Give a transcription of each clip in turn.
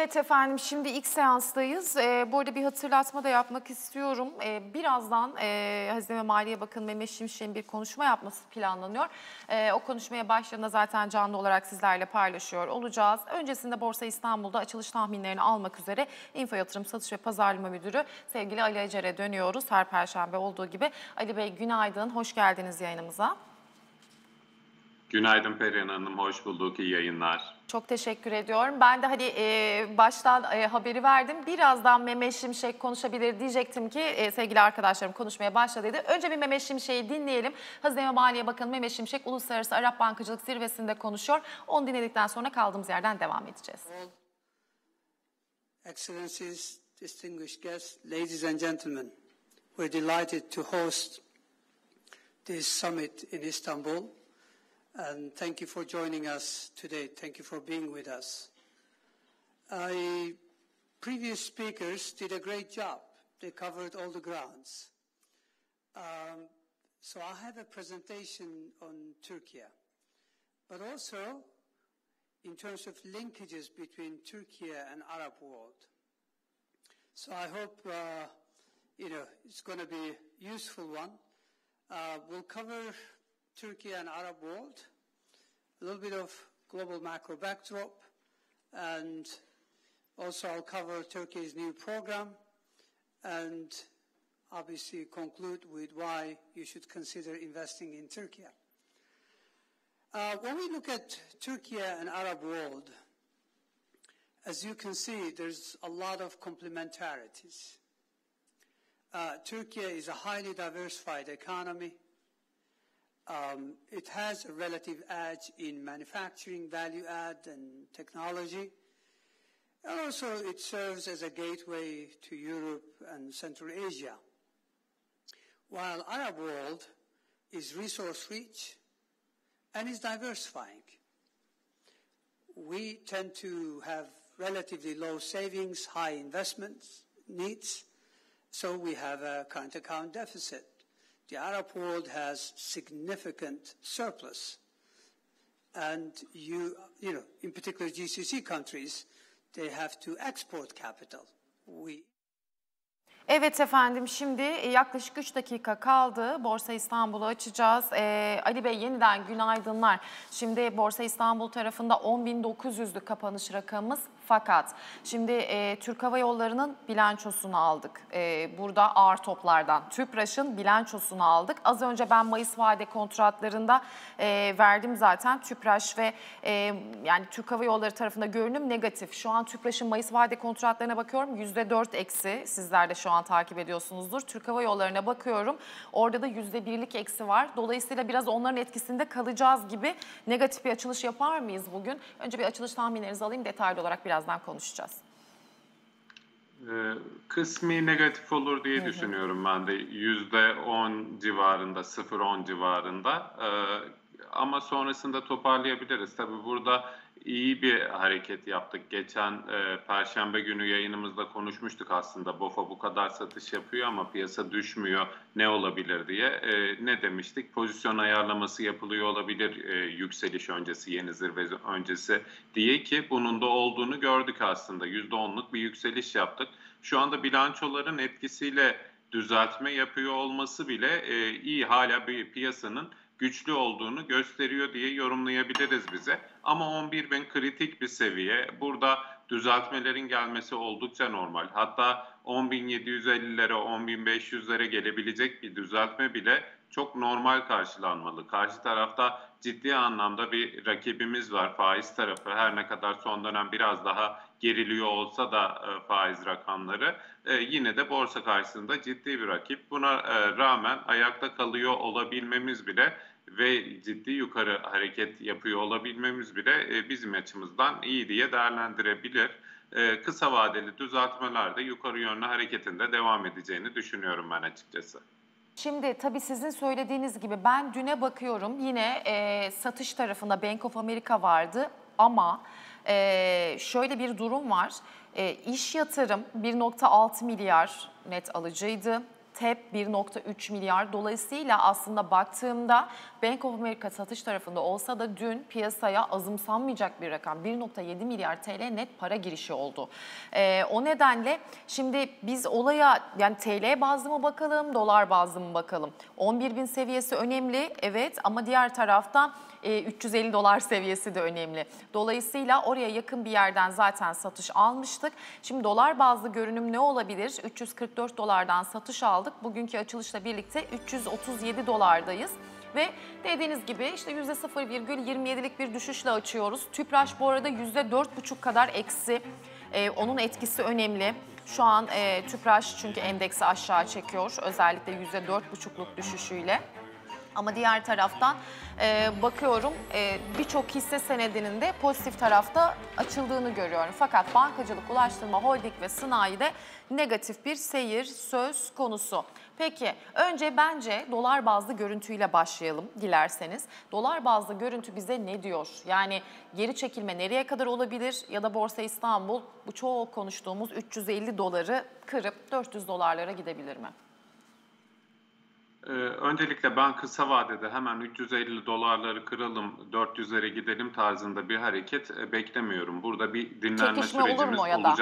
Evet efendim, şimdi ilk seanstayız. Bu arada bir hatırlatma da yapmak istiyorum. Birazdan Hazine ve Maliye Bakanı Mehmet Şimşek'in bir konuşma yapması planlanıyor. O konuşmaya başladığında zaten canlı olarak sizlerle paylaşıyor olacağız. Öncesinde Borsa İstanbul'da açılış tahminlerini almak üzere Info Yatırım Satış ve Pazarlama Müdürü sevgili Ali Acar'a dönüyoruz. Her Perşembe olduğu gibi. Ali Bey günaydın, hoş geldiniz yayınımıza. Günaydın Perihan Hanım, hoş bulduk, iyi yayınlar. Çok teşekkür ediyorum. Ben de baştan haberi verdim. Birazdan Mehmet Şimşek konuşabilir diyecektim ki sevgili arkadaşlarım konuşmaya başladıydı. Önce bir Mehmet Şimşek'i dinleyelim. Hazine ve Maliye Bakanı Mehmet Şimşek Uluslararası Arap Bankacılık Zirvesi'nde konuşuyor. Onu dinledikten sonra kaldığımız yerden devam edeceğiz. Excellencies, distinguished guests, ladies and gentlemen, we're delighted to host this summit in Istanbul. And thank you for joining us today. Thank you for being with us. Previous speakers did a great job. They covered all the grounds. So I have a presentation on Turkey, but also in terms of linkages between Turkey and Arab world. So I hope it's going to be a useful one. We'll cover Turkey and Arab world, a little bit of global macro backdrop, and also I'll cover Turkey's new program, and obviously conclude with why you should consider investing in Turkey. When we look at Turkey and Arab world, as you can see, there's a lot of complementarities. Turkey is a highly diversified economy. It has a relative edge in manufacturing, value add and technology. And also it serves as a gateway to Europe and Central Asia. While Arab world is resource rich and is diversifying. We tend to have relatively low savings, high investments needs, so we have a current account deficit. The Arab world has significant surplus. And in particular GCC countries, they have to export capital. Evet efendim, şimdi yaklaşık 3 dakika kaldı. Borsa İstanbul'u açacağız. Ali Bey yeniden günaydınlar. Şimdi Borsa İstanbul tarafında 10.900'lü kapanış rakamımız. Fakat şimdi Türk Hava Yolları'nın bilançosunu aldık. Burada ağır toplardan Tüpraş'ın bilançosunu aldık. Az önce ben Mayıs vade kontratlarında verdim zaten. Tüpraş ve yani Türk Hava Yolları tarafında görünüm negatif. Şu an Tüpraş'ın Mayıs vade kontratlarına bakıyorum. %4 eksi. Sizler de şu an takip ediyorsunuzdur. Türk Hava Yolları'na bakıyorum. Orada da %1'lik eksi var. Dolayısıyla biraz onların etkisinde kalacağız gibi. Negatif bir açılış yapar mıyız bugün? Önce bir açılış tahminlerinizi alayım. Detaylı olarak birazdan konuşacağız. Kısmi negatif olur diye düşünüyorum ben de. %10 civarında, 0.10 civarında. Ama sonrasında toparlayabiliriz. Tabii burada iyi bir hareket yaptık. Geçen Perşembe günü yayınımızda konuşmuştuk aslında. BOFA bu kadar satış yapıyor ama piyasa düşmüyor. Ne olabilir diye. Ne demiştik? Pozisyon ayarlaması yapılıyor olabilir yükseliş öncesi, yeni zirve öncesi diye ki bunun da olduğunu gördük aslında. %10'luk bir yükseliş yaptık. Şu anda bilançoların etkisiyle düzeltme yapıyor olması bile iyi, hala bir piyasanın güçlü olduğunu gösteriyor diye yorumlayabiliriz bize. Ama 11.000 kritik bir seviye. Burada düzeltmelerin gelmesi oldukça normal. Hatta 10.750'lere, 10.500'lere gelebilecek bir düzeltme bile çok normal karşılanmalı. Karşı tarafta ciddi anlamda bir rakibimiz var, faiz tarafı. Her ne kadar son dönem biraz daha geriliyor olsa da faiz rakamları, yine de borsa karşısında ciddi bir rakip. Buna rağmen ayakta kalıyor olabilmemiz bile ve ciddi yukarı hareket yapıyor olabilmemiz bile bizim açımızdan iyi diye değerlendirebilir. Kısa vadeli düzeltmelerde yukarı yönlü hareketinde devam edeceğini düşünüyorum ben açıkçası. Şimdi tabii sizin söylediğiniz gibi ben düne bakıyorum, yine satış tarafında Bank of America vardı ama şöyle bir durum var. İş yatırım 1.6 milyar net alıcıydı. TEP 1.3 milyar. Dolayısıyla aslında baktığımda Bank of America satış tarafında olsa da dün piyasaya azımsanmayacak bir rakam 1.7 milyar TL net para girişi oldu. O nedenle şimdi biz olaya yani TL bazlı mı bakalım, dolar bazlı mı bakalım? 11.000 seviyesi önemli evet ama diğer taraftan 350 dolar seviyesi de önemli. Dolayısıyla oraya yakın bir yerden zaten satış almıştık. Şimdi dolar bazlı görünüm ne olabilir? 344 dolardan satış aldık. Bugünkü açılışla birlikte 337 dolardayız. Ve dediğiniz gibi işte %0,27'lik bir düşüşle açıyoruz. Tüpraş bu arada %4,5 kadar eksi. Onun etkisi önemli. Şu an Tüpraş çünkü endeksi aşağı çekiyor. Özellikle %4,5'luk düşüşüyle. Ama diğer taraftan bakıyorum birçok hisse senedinin de pozitif tarafta açıldığını görüyorum. Fakat bankacılık, ulaştırma, holding ve sanayide negatif bir seyir söz konusu. Peki önce bence dolar bazlı görüntüyle başlayalım dilerseniz. Dolar bazlı görüntü bize ne diyor? Yani geri çekilme nereye kadar olabilir ya da Borsa İstanbul bu çok konuştuğumuz 350 doları kırıp 400 dolarlara gidebilir mi? Öncelikle ben kısa vadede hemen 350 dolarları kıralım, 400'lere gidelim tarzında bir hareket beklemiyorum. Burada bir dinlenme Çekişme olur sürecimiz mu ya da?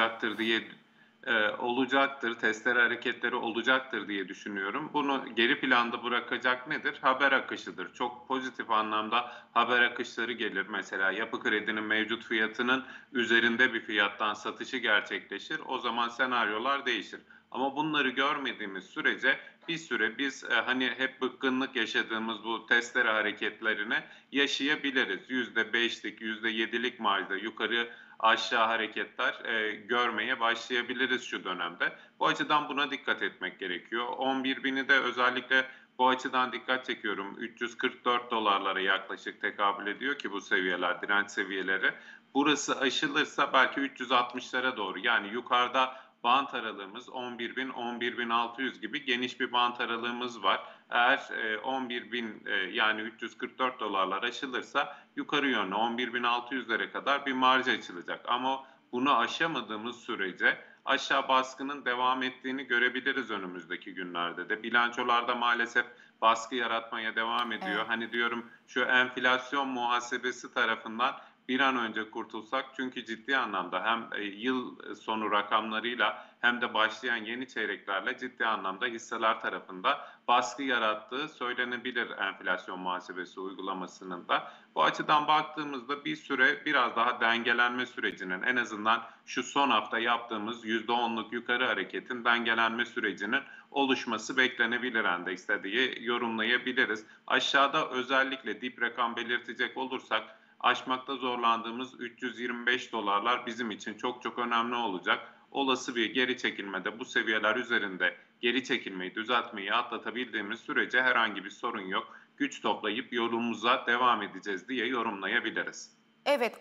olacaktır, testere hareketleri olacaktır diye düşünüyorum. Bunu geri planda bırakacak nedir? Haber akışıdır. Çok pozitif anlamda haber akışları gelir. Mesela Yapı Kredi'nin mevcut fiyatının üzerinde bir fiyattan satışı gerçekleşir. O zaman senaryolar değişir. Ama bunları görmediğimiz sürece bir süre biz hani hep bıkkınlık yaşadığımız bu testere hareketlerini yaşayabiliriz. %5'lik, %7'lik marjda yukarı aşağı hareketler görmeye başlayabiliriz şu dönemde. Bu açıdan buna dikkat etmek gerekiyor. 11.000'i de özellikle bu açıdan dikkat çekiyorum. 344 dolarlara yaklaşık tekabül ediyor ki bu seviyeler, direnç seviyeleri. Burası aşılırsa belki 360'lara doğru yani yukarıda bant aralığımız 11.000, 11.600 gibi geniş bir bant aralığımız var. Eğer 11.000 yani 344 dolarlar aşılırsa yukarı yönlü 11.600'lere kadar bir marj açılacak. Ama bunu aşamadığımız sürece aşağı baskının devam ettiğini görebiliriz önümüzdeki günlerde de. Bilançolarda maalesef baskı yaratmaya devam ediyor. Evet. Hani diyorum şu enflasyon muhasebesi tarafından bir an önce kurtulsak çünkü ciddi anlamda hem yıl sonu rakamlarıyla hem de başlayan yeni çeyreklerle ciddi anlamda hisseler tarafında baskı yarattığı söylenebilir enflasyon muhasebesi uygulamasının da. Bu açıdan baktığımızda bir süre biraz daha dengelenme sürecinin en azından şu son hafta yaptığımız %10'luk yukarı hareketin dengelenme sürecinin oluşması beklenebilir endekste diye yorumlayabiliriz. Aşağıda özellikle dip rakam belirtecek olursak aşmakta zorlandığımız 325 dolarlar bizim için çok çok önemli olacak. Olası bir geri çekilmede bu seviyeler üzerinde geri çekilmeyi, düzeltmeyi atlatabildiğimiz sürece herhangi bir sorun yok. Güç toplayıp yolumuza devam edeceğiz diye yorumlayabiliriz. Evet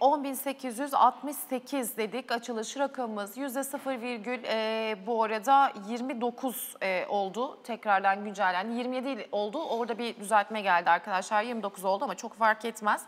10.868 dedik açılış rakamımız bu arada 29 oldu tekrardan güncellendi 27 oldu orada bir düzeltme geldi arkadaşlar 29 oldu ama çok fark etmez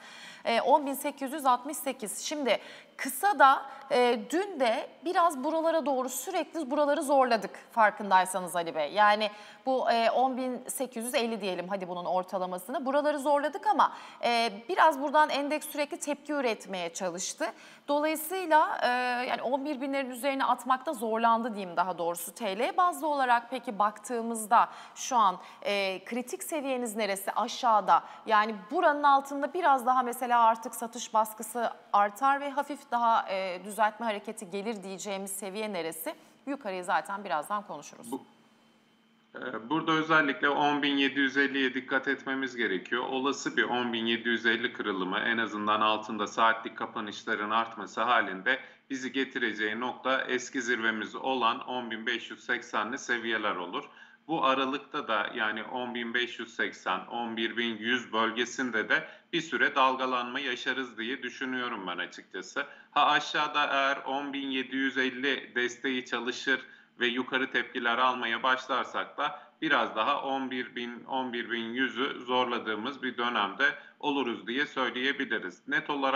10.868 şimdi kısa da dün de biraz buralara doğru sürekli buraları zorladık farkındaysanız Ali Bey yani bu 10.850 diyelim hadi bunun ortalamasını buraları zorladık ama biraz buradan endeks sürekli tepki üretmeye çalıştı. Dolayısıyla yani 11.000'lerin üzerine atmakta zorlandı diyeyim daha doğrusu. TL bazlı olarak peki baktığımızda şu an kritik seviyeniz neresi aşağıda? Yani buranın altında biraz daha mesela artık satış baskısı artar ve hafif daha düzeltme hareketi gelir diyeceğimiz seviye neresi? Yukarıyı zaten birazdan konuşuruz. Burada özellikle 10.750'ye dikkat etmemiz gerekiyor. Olası bir 10.750 kırılımı en azından altında saatlik kapanışların artması halinde bizi getireceği nokta eski zirvemiz olan 10.580'li seviyeler olur. Bu aralıkta da yani 10.580, 11.100 bölgesinde de bir süre dalgalanma yaşarız diye düşünüyorum ben açıkçası. Ha aşağıda eğer 10.750 desteği çalışır ve yukarı tepkiler almaya başlarsak da biraz daha 11.000, 11.100'ü zorladığımız bir dönemde oluruz diye söyleyebiliriz. Net olarak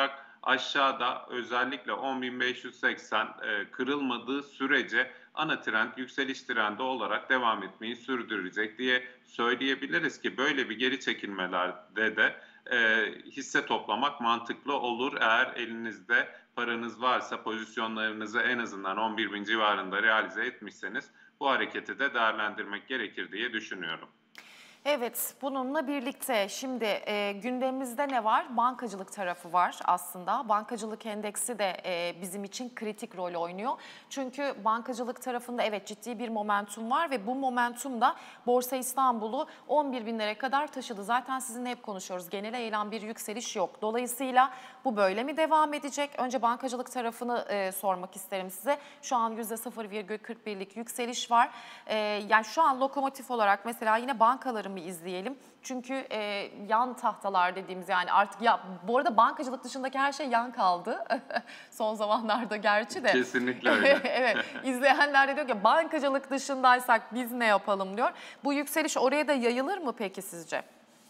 aşağıda özellikle 10.580 kırılmadığı sürece ana trend yükseliş trendi olarak devam etmeyi sürdürecek diye söyleyebiliriz ki böyle bir geri çekilmelerde de hisse toplamak mantıklı olur. Eğer elinizde paranız varsa pozisyonlarınızı en azından 11.000 civarında realize etmişseniz bu hareketi de değerlendirmek gerekir diye düşünüyorum. Evet, bununla birlikte şimdi gündemimizde ne var? Bankacılık tarafı var aslında. Bankacılık endeksi de bizim için kritik rol oynuyor. Çünkü bankacılık tarafında evet ciddi bir momentum var ve bu momentum da Borsa İstanbul'u 11 binlere kadar taşıdı. Zaten sizinle hep konuşuyoruz. Genele yayılan bir yükseliş yok. Dolayısıyla bu böyle mi devam edecek? Önce bankacılık tarafını sormak isterim size. Şu an %0,41'lik yükseliş var. Yani şu an lokomotif olarak mesela yine bankaların bir izleyelim. Çünkü yan tahtalar dediğimiz yani artık ya bu arada bankacılık dışındaki her şey yan kaldı. Son zamanlarda gerçi de. Kesinlikle öyle. Evet, izleyenler de diyor ki bankacılık dışındaysak biz ne yapalım diyor. Bu yükseliş oraya da yayılır mı peki sizce?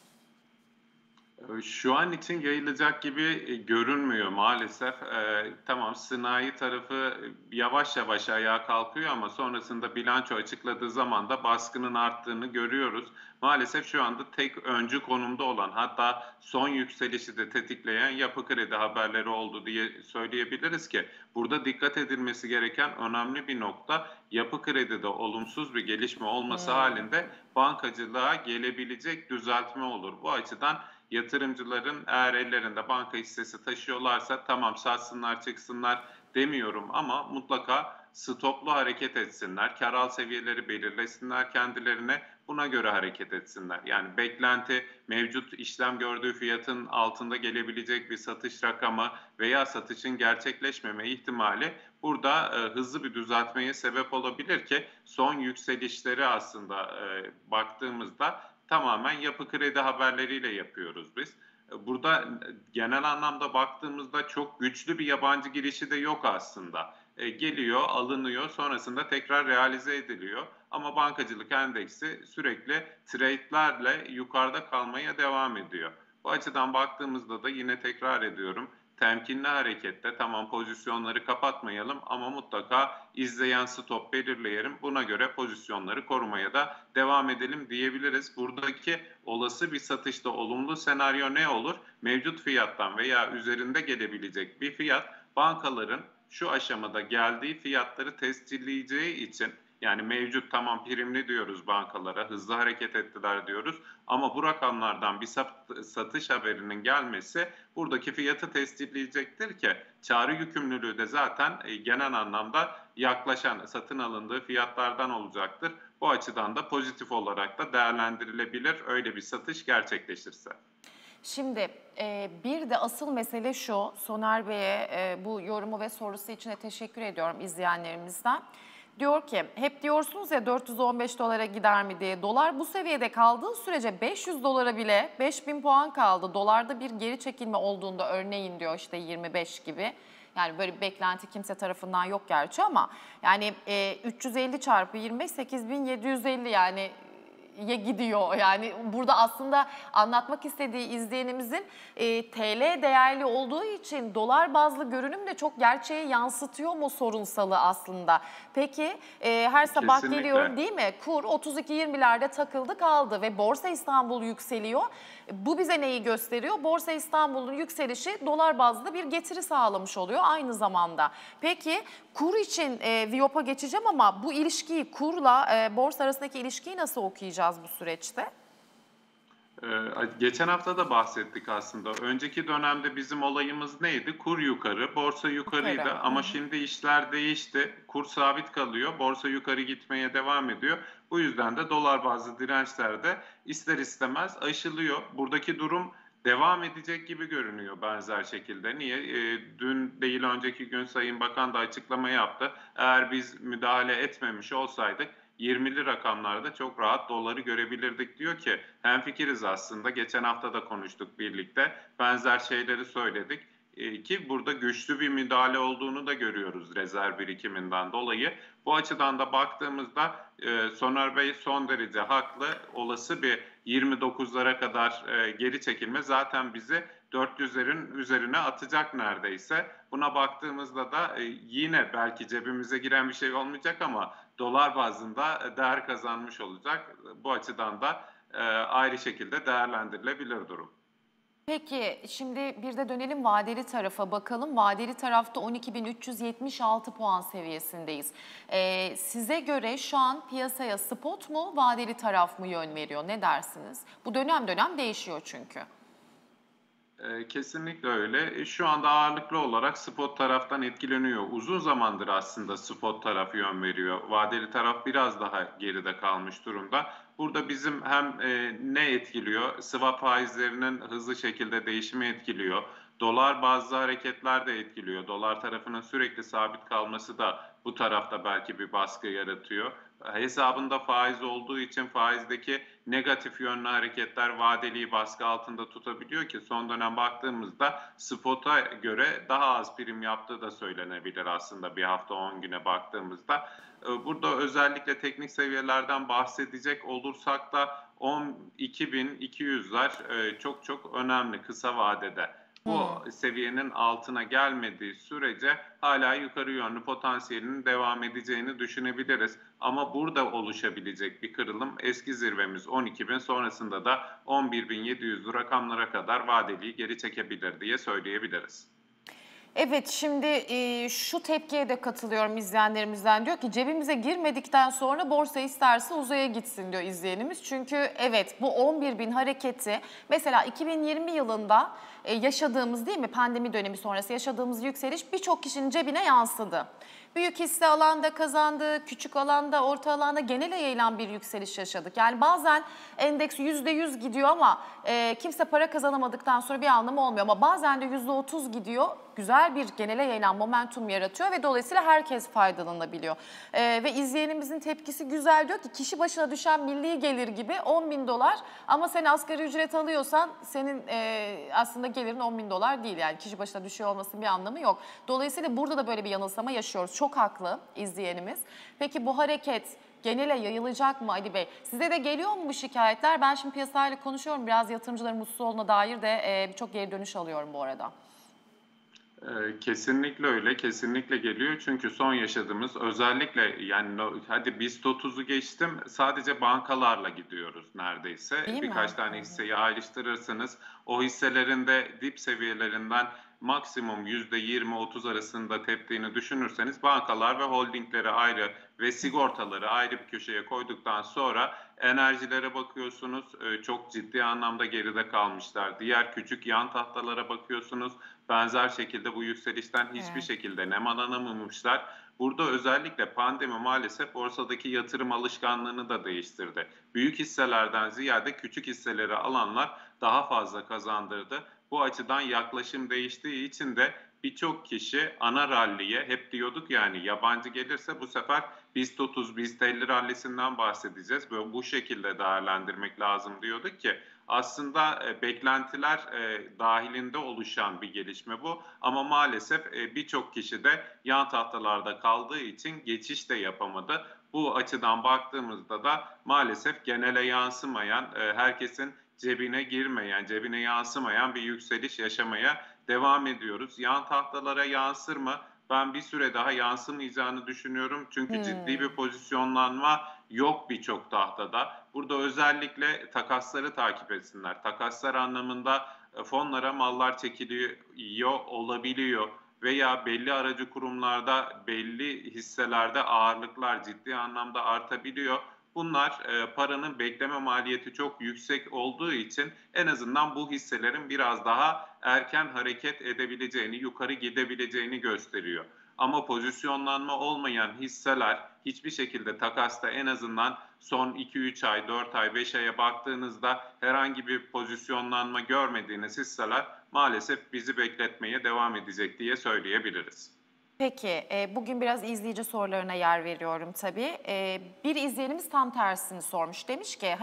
Şu an için yayılacak gibi görünmüyor maalesef. Tamam, sanayi tarafı yavaş yavaş ayağa kalkıyor ama sonrasında bilanço açıkladığı zaman da baskının arttığını görüyoruz. Maalesef şu anda tek öncü konumda olan, hatta son yükselişi de tetikleyen Yapı Kredi haberleri oldu diye söyleyebiliriz ki burada dikkat edilmesi gereken önemli bir nokta, Yapı Kredi'de olumsuz bir gelişme olması halinde bankacılığa gelebilecek düzeltme olur. Bu açıdan yatırımcıların eğer ellerinde banka hissesi taşıyorlarsa tamam satsınlar çıksınlar demiyorum ama mutlaka stoplu hareket etsinler. Kar al seviyeleri belirlesinler kendilerine, buna göre hareket etsinler. Yani beklenti mevcut işlem gördüğü fiyatın altında gelebilecek bir satış rakamı veya satışın gerçekleşmeme ihtimali burada hızlı bir düzeltmeye sebep olabilir ki son yükselişleri aslında baktığımızda tamamen Yapı Kredi haberleriyle yapıyoruz biz. Burada genel anlamda baktığımızda çok güçlü bir yabancı girişi de yok aslında. Geliyor, alınıyor, sonrasında tekrar realize ediliyor. Ama bankacılık endeksi sürekli trade'lerle yukarıda kalmaya devam ediyor. Bu açıdan baktığımızda da yine tekrar ediyorum, temkinli harekette tamam pozisyonları kapatmayalım ama mutlaka izleyen stop belirleyelim. Buna göre pozisyonları korumaya da devam edelim diyebiliriz. Buradaki olası bir satışta olumlu senaryo ne olur? Mevcut fiyattan veya üzerinde gelebilecek bir fiyat bankaların şu aşamada geldiği fiyatları tescilleyeceği için, yani mevcut tamam primli diyoruz bankalara, hızlı hareket ettiler diyoruz ama bu rakamlardan bir satış haberinin gelmesi buradaki fiyatı tescilleyecektir ki çağrı yükümlülüğü de zaten genel anlamda yaklaşan satın alındığı fiyatlardan olacaktır. Bu açıdan da pozitif olarak da değerlendirilebilir öyle bir satış gerçekleşirse. Şimdi bir de asıl mesele şu, Soner Bey'e bu yorumu ve sorusu için de teşekkür ediyorum izleyenlerimizden. Diyor ki hep diyorsunuz ya 415 dolara gider mi diye. Dolar bu seviyede kaldığı sürece 500 dolara bile 5000 puan kaldı. Dolarda bir geri çekilme olduğunda örneğin diyor işte 25 gibi. Yani böyle bir beklenti kimse tarafından yok gerçi ama yani 350 çarpı 25 8750 yani gidiyor. Yani burada aslında anlatmak istediği izleyenimizin TL değerli olduğu için dolar bazlı görünüm de çok gerçeği yansıtıyor mu sorunsalı aslında. Peki her sabah Kesinlikle. geliyor değil mi? Kur 32-20'lerde takıldı kaldı ve Borsa İstanbul yükseliyor. Bu bize neyi gösteriyor? Borsa İstanbul'un yükselişi dolar bazlı bir getiri sağlamış oluyor aynı zamanda. Peki kur için Viyop'a geçeceğim ama bu ilişkiyi kurla borsa arasındaki ilişkiyi nasıl okuyacağız bu süreçte? Geçen hafta da bahsettik aslında. Önceki dönemde bizim olayımız neydi? Kur yukarı, borsa yukarıydı Yukarı. ama şimdi işler değişti. Kur sabit kalıyor, borsa yukarı gitmeye devam ediyor. Bu yüzden de dolar bazlı dirençler de ister istemez aşılıyor. Buradaki durum devam edecek gibi görünüyor benzer şekilde. Niye? Dün değil önceki gün Sayın Bakan da açıklama yaptı. Eğer biz müdahale etmemiş olsaydık 20'li rakamlarda çok rahat doları görebilirdik diyor ki hemfikiriz aslında. Geçen hafta da konuştuk birlikte. Benzer şeyleri söyledik. Ki burada güçlü bir müdahale olduğunu da görüyoruz rezerv birikiminden dolayı. Bu açıdan da baktığımızda Soner Bey son derece haklı. Olası bir 29'lara kadar geri çekilme zaten bizi 400'lerin üzerine atacak neredeyse. Buna baktığımızda da yine belki cebimize giren bir şey olmayacak ama dolar bazında değer kazanmış olacak. Bu açıdan da ayrı şekilde değerlendirilebilir durum. Peki şimdi bir de dönelim vadeli tarafa bakalım. Vadeli tarafta 12.376 puan seviyesindeyiz. Size göre şu an piyasaya spot mu, vadeli taraf mı yön veriyor? Ne dersiniz? Bu dönem dönem değişiyor çünkü. Kesinlikle öyle. Şu anda ağırlıklı olarak spot taraftan etkileniyor. Uzun zamandır aslında spot taraf yön veriyor. Vadeli taraf biraz daha geride kalmış durumda. Burada bizim hem ne etkiliyor? Swap faizlerinin hızlı şekilde değişimi etkiliyor. Dolar bazlı hareketler de etkiliyor. Dolar tarafının sürekli sabit kalması da bu tarafta belki bir baskı yaratıyor. Hesabında faiz olduğu için faizdeki negatif yönlü hareketler vadeliyi baskı altında tutabiliyor ki son dönem baktığımızda spot'a göre daha az prim yaptığı da söylenebilir aslında bir hafta 10 güne baktığımızda. Burada özellikle teknik seviyelerden bahsedecek olursak da 12.200'ler çok çok önemli kısa vadede. Bu seviyenin altına gelmediği sürece hala yukarı yönlü potansiyelinin devam edeceğini düşünebiliriz. Ama burada oluşabilecek bir kırılım eski zirvemiz 12.000 sonrasında da 11.700 rakamlara kadar vadeliyi geri çekebilir diye söyleyebiliriz. Evet, şimdi şu tepkiye de katılıyorum izleyenlerimizden. Diyor ki cebimize girmedikten sonra borsa isterse uzaya gitsin diyor izleyenimiz. Çünkü evet bu 11.000 hareketi mesela 2020 yılında yaşadığımız değil mi pandemi dönemi sonrası yaşadığımız yükseliş birçok kişinin cebine yansıdı. Büyük hisse alanda kazandı, küçük alanda, orta alanda genele yayılan bir yükseliş yaşadık. Yani bazen endeks %100 gidiyor ama kimse para kazanamadıktan sonra bir anlamı olmuyor. Ama bazen de %30 gidiyor, güzel bir genele yayılan momentum yaratıyor ve dolayısıyla herkes faydalanabiliyor. Ve izleyenimizin tepkisi güzel, diyor ki kişi başına düşen milli gelir gibi 10.000 dolar ama sen asgari ücret alıyorsan senin aslında gelirin 10.000 dolar değil. Yani kişi başına düşüyor olmasının bir anlamı yok. Dolayısıyla burada da böyle bir yanılsama yaşıyoruz. Çok haklı izleyenimiz. Peki bu hareket genele yayılacak mı Ali Bey? Size de geliyor mu bu şikayetler? Ben şimdi piyasayla konuşuyorum. Biraz yatırımcıların mutsuz olduğuna dair de birçok geri dönüş alıyorum bu arada. Kesinlikle öyle, kesinlikle geliyor. Çünkü son yaşadığımız özellikle yani hadi BIST 30'u geçtim sadece bankalarla gidiyoruz neredeyse. Değil Birkaç mi? tane hisseyi ayrıştırırsanız o hisselerin de dip seviyelerinden maksimum %20-30 arasında teptiğini düşünürseniz bankalar ve holdingleri ayrı ve sigortaları ayrı bir köşeye koyduktan sonra enerjilere bakıyorsunuz çok ciddi anlamda geride kalmışlar. Diğer küçük yan tahtalara bakıyorsunuz. Benzer şekilde bu yükselişten hiçbir şekilde nemalanamamışlar. Burada özellikle pandemi maalesef borsadaki yatırım alışkanlığını da değiştirdi. Büyük hisselerden ziyade küçük hisseleri alanlar daha fazla kazandırdı. Bu açıdan yaklaşım değiştiği için de birçok kişi ana ralliye hep diyorduk yani yabancı gelirse bu sefer BIST 30, BIST 50 rallisinden bahsedeceğiz. Böyle bu şekilde değerlendirmek lazım diyorduk ki aslında beklentiler dahilinde oluşan bir gelişme bu. Ama maalesef birçok kişi de yan tahtalarda kaldığı için geçiş de yapamadı. Bu açıdan baktığımızda da maalesef genele yansımayan, herkesin cebine girmeyen, cebine yansımayan bir yükseliş yaşamaya devam ediyoruz. Yan tahtalara yansır mı? Ben bir süre daha yansımayacağını düşünüyorum. Çünkü ciddi bir pozisyonlanma yok birçok tahtada. Burada özellikle takasları takip etsinler. Takaslar anlamında fonlara mallar çekiliyor olabiliyor veya belli aracı kurumlarda belli hisselerde ağırlıklar ciddi anlamda artabiliyor. Bunlar paranın bekleme maliyeti çok yüksek olduğu için en azından bu hisselerin biraz daha erken hareket edebileceğini, yukarı gidebileceğini gösteriyor. Ama pozisyonlanma olmayan hisseler hiçbir şekilde takasta en azından son 2-3 ay, 4 ay, 5 aya baktığınızda herhangi bir pozisyonlanma görmediğiniz hisseler maalesef bizi bekletmeye devam edecek diye söyleyebiliriz. Peki, bugün biraz izleyici sorularına yer veriyorum tabii. Bir izleyenimiz tam tersini sormuş. Demiş ki hani hep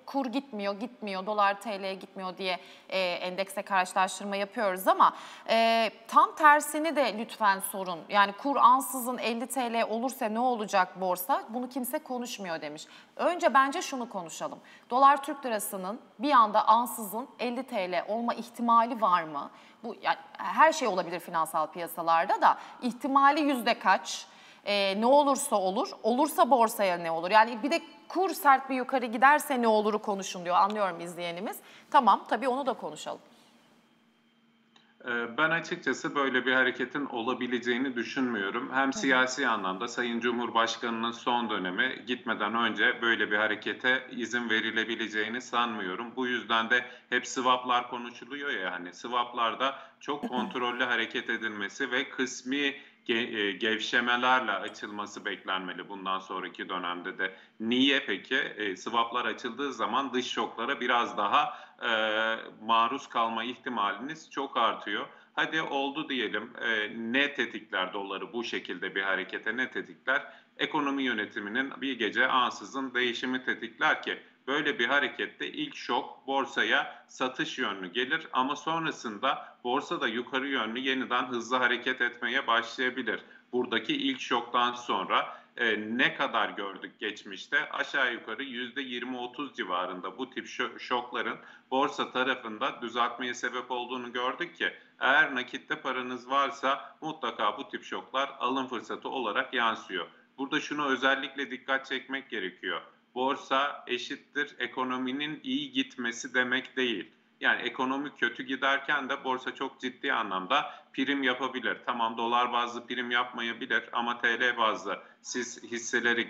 kur gitmiyor, dolar TL'ye gitmiyor diye endekse karşılaştırma yapıyoruz ama tam tersini de lütfen sorun. Yani kur ansızın 50 TL olursa ne olacak borsa? Bunu kimse konuşmuyor demiş. Önce bence şunu konuşalım. Dolar Türk lirasının bir anda ansızın 50 TL olma ihtimali var mı? Bu yani her şey olabilir finansal piyasalarda da ihtimali yüzde kaç? Ne olursa olur. Olursa borsaya ne olur? Yani bir de kur sert bir yukarı giderse ne oluru konuşun diyor. Anlıyorum izleyenimiz. Tamam, tabii onu da konuşalım. Ben açıkçası böyle bir hareketin olabileceğini düşünmüyorum. Hem siyasi anlamda Sayın Cumhurbaşkanı'nın son dönemi gitmeden önce böyle bir harekete izin verilebileceğini sanmıyorum. Bu yüzden de hep swaplar konuşuluyor ya, hani swaplarda çok kontrollü hareket edilmesi ve kısmi gevşemelerle açılması beklenmeli bundan sonraki dönemde de. Niye peki? Swaplar açıldığı zaman dış şoklara biraz daha maruz kalma ihtimaliniz çok artıyor. Hadi oldu diyelim, ne tetikler doları bu şekilde bir harekete, ne tetikler? Ekonomi yönetiminin bir gece ansızın değişimi tetikler ki böyle bir harekette ilk şok borsaya satış yönlü gelir ama sonrasında borsa da yukarı yönlü yeniden hızlı hareket etmeye başlayabilir. Buradaki ilk şoktan sonra ne kadar gördük geçmişte? Aşağı yukarı %20-30 civarında bu tip şokların borsa tarafında düzeltmeye sebep olduğunu gördük ki eğer nakitte paranız varsa mutlaka bu tip şoklar alım fırsatı olarak yansıyor. Burada şunu özellikle dikkat çekmek gerekiyor. Borsa eşittir ekonominin iyi gitmesi demek değil. Yani ekonomi kötü giderken de borsa çok ciddi anlamda prim yapabilir. Tamam, dolar bazlı prim yapmayabilir ama TL bazlı siz hisseleri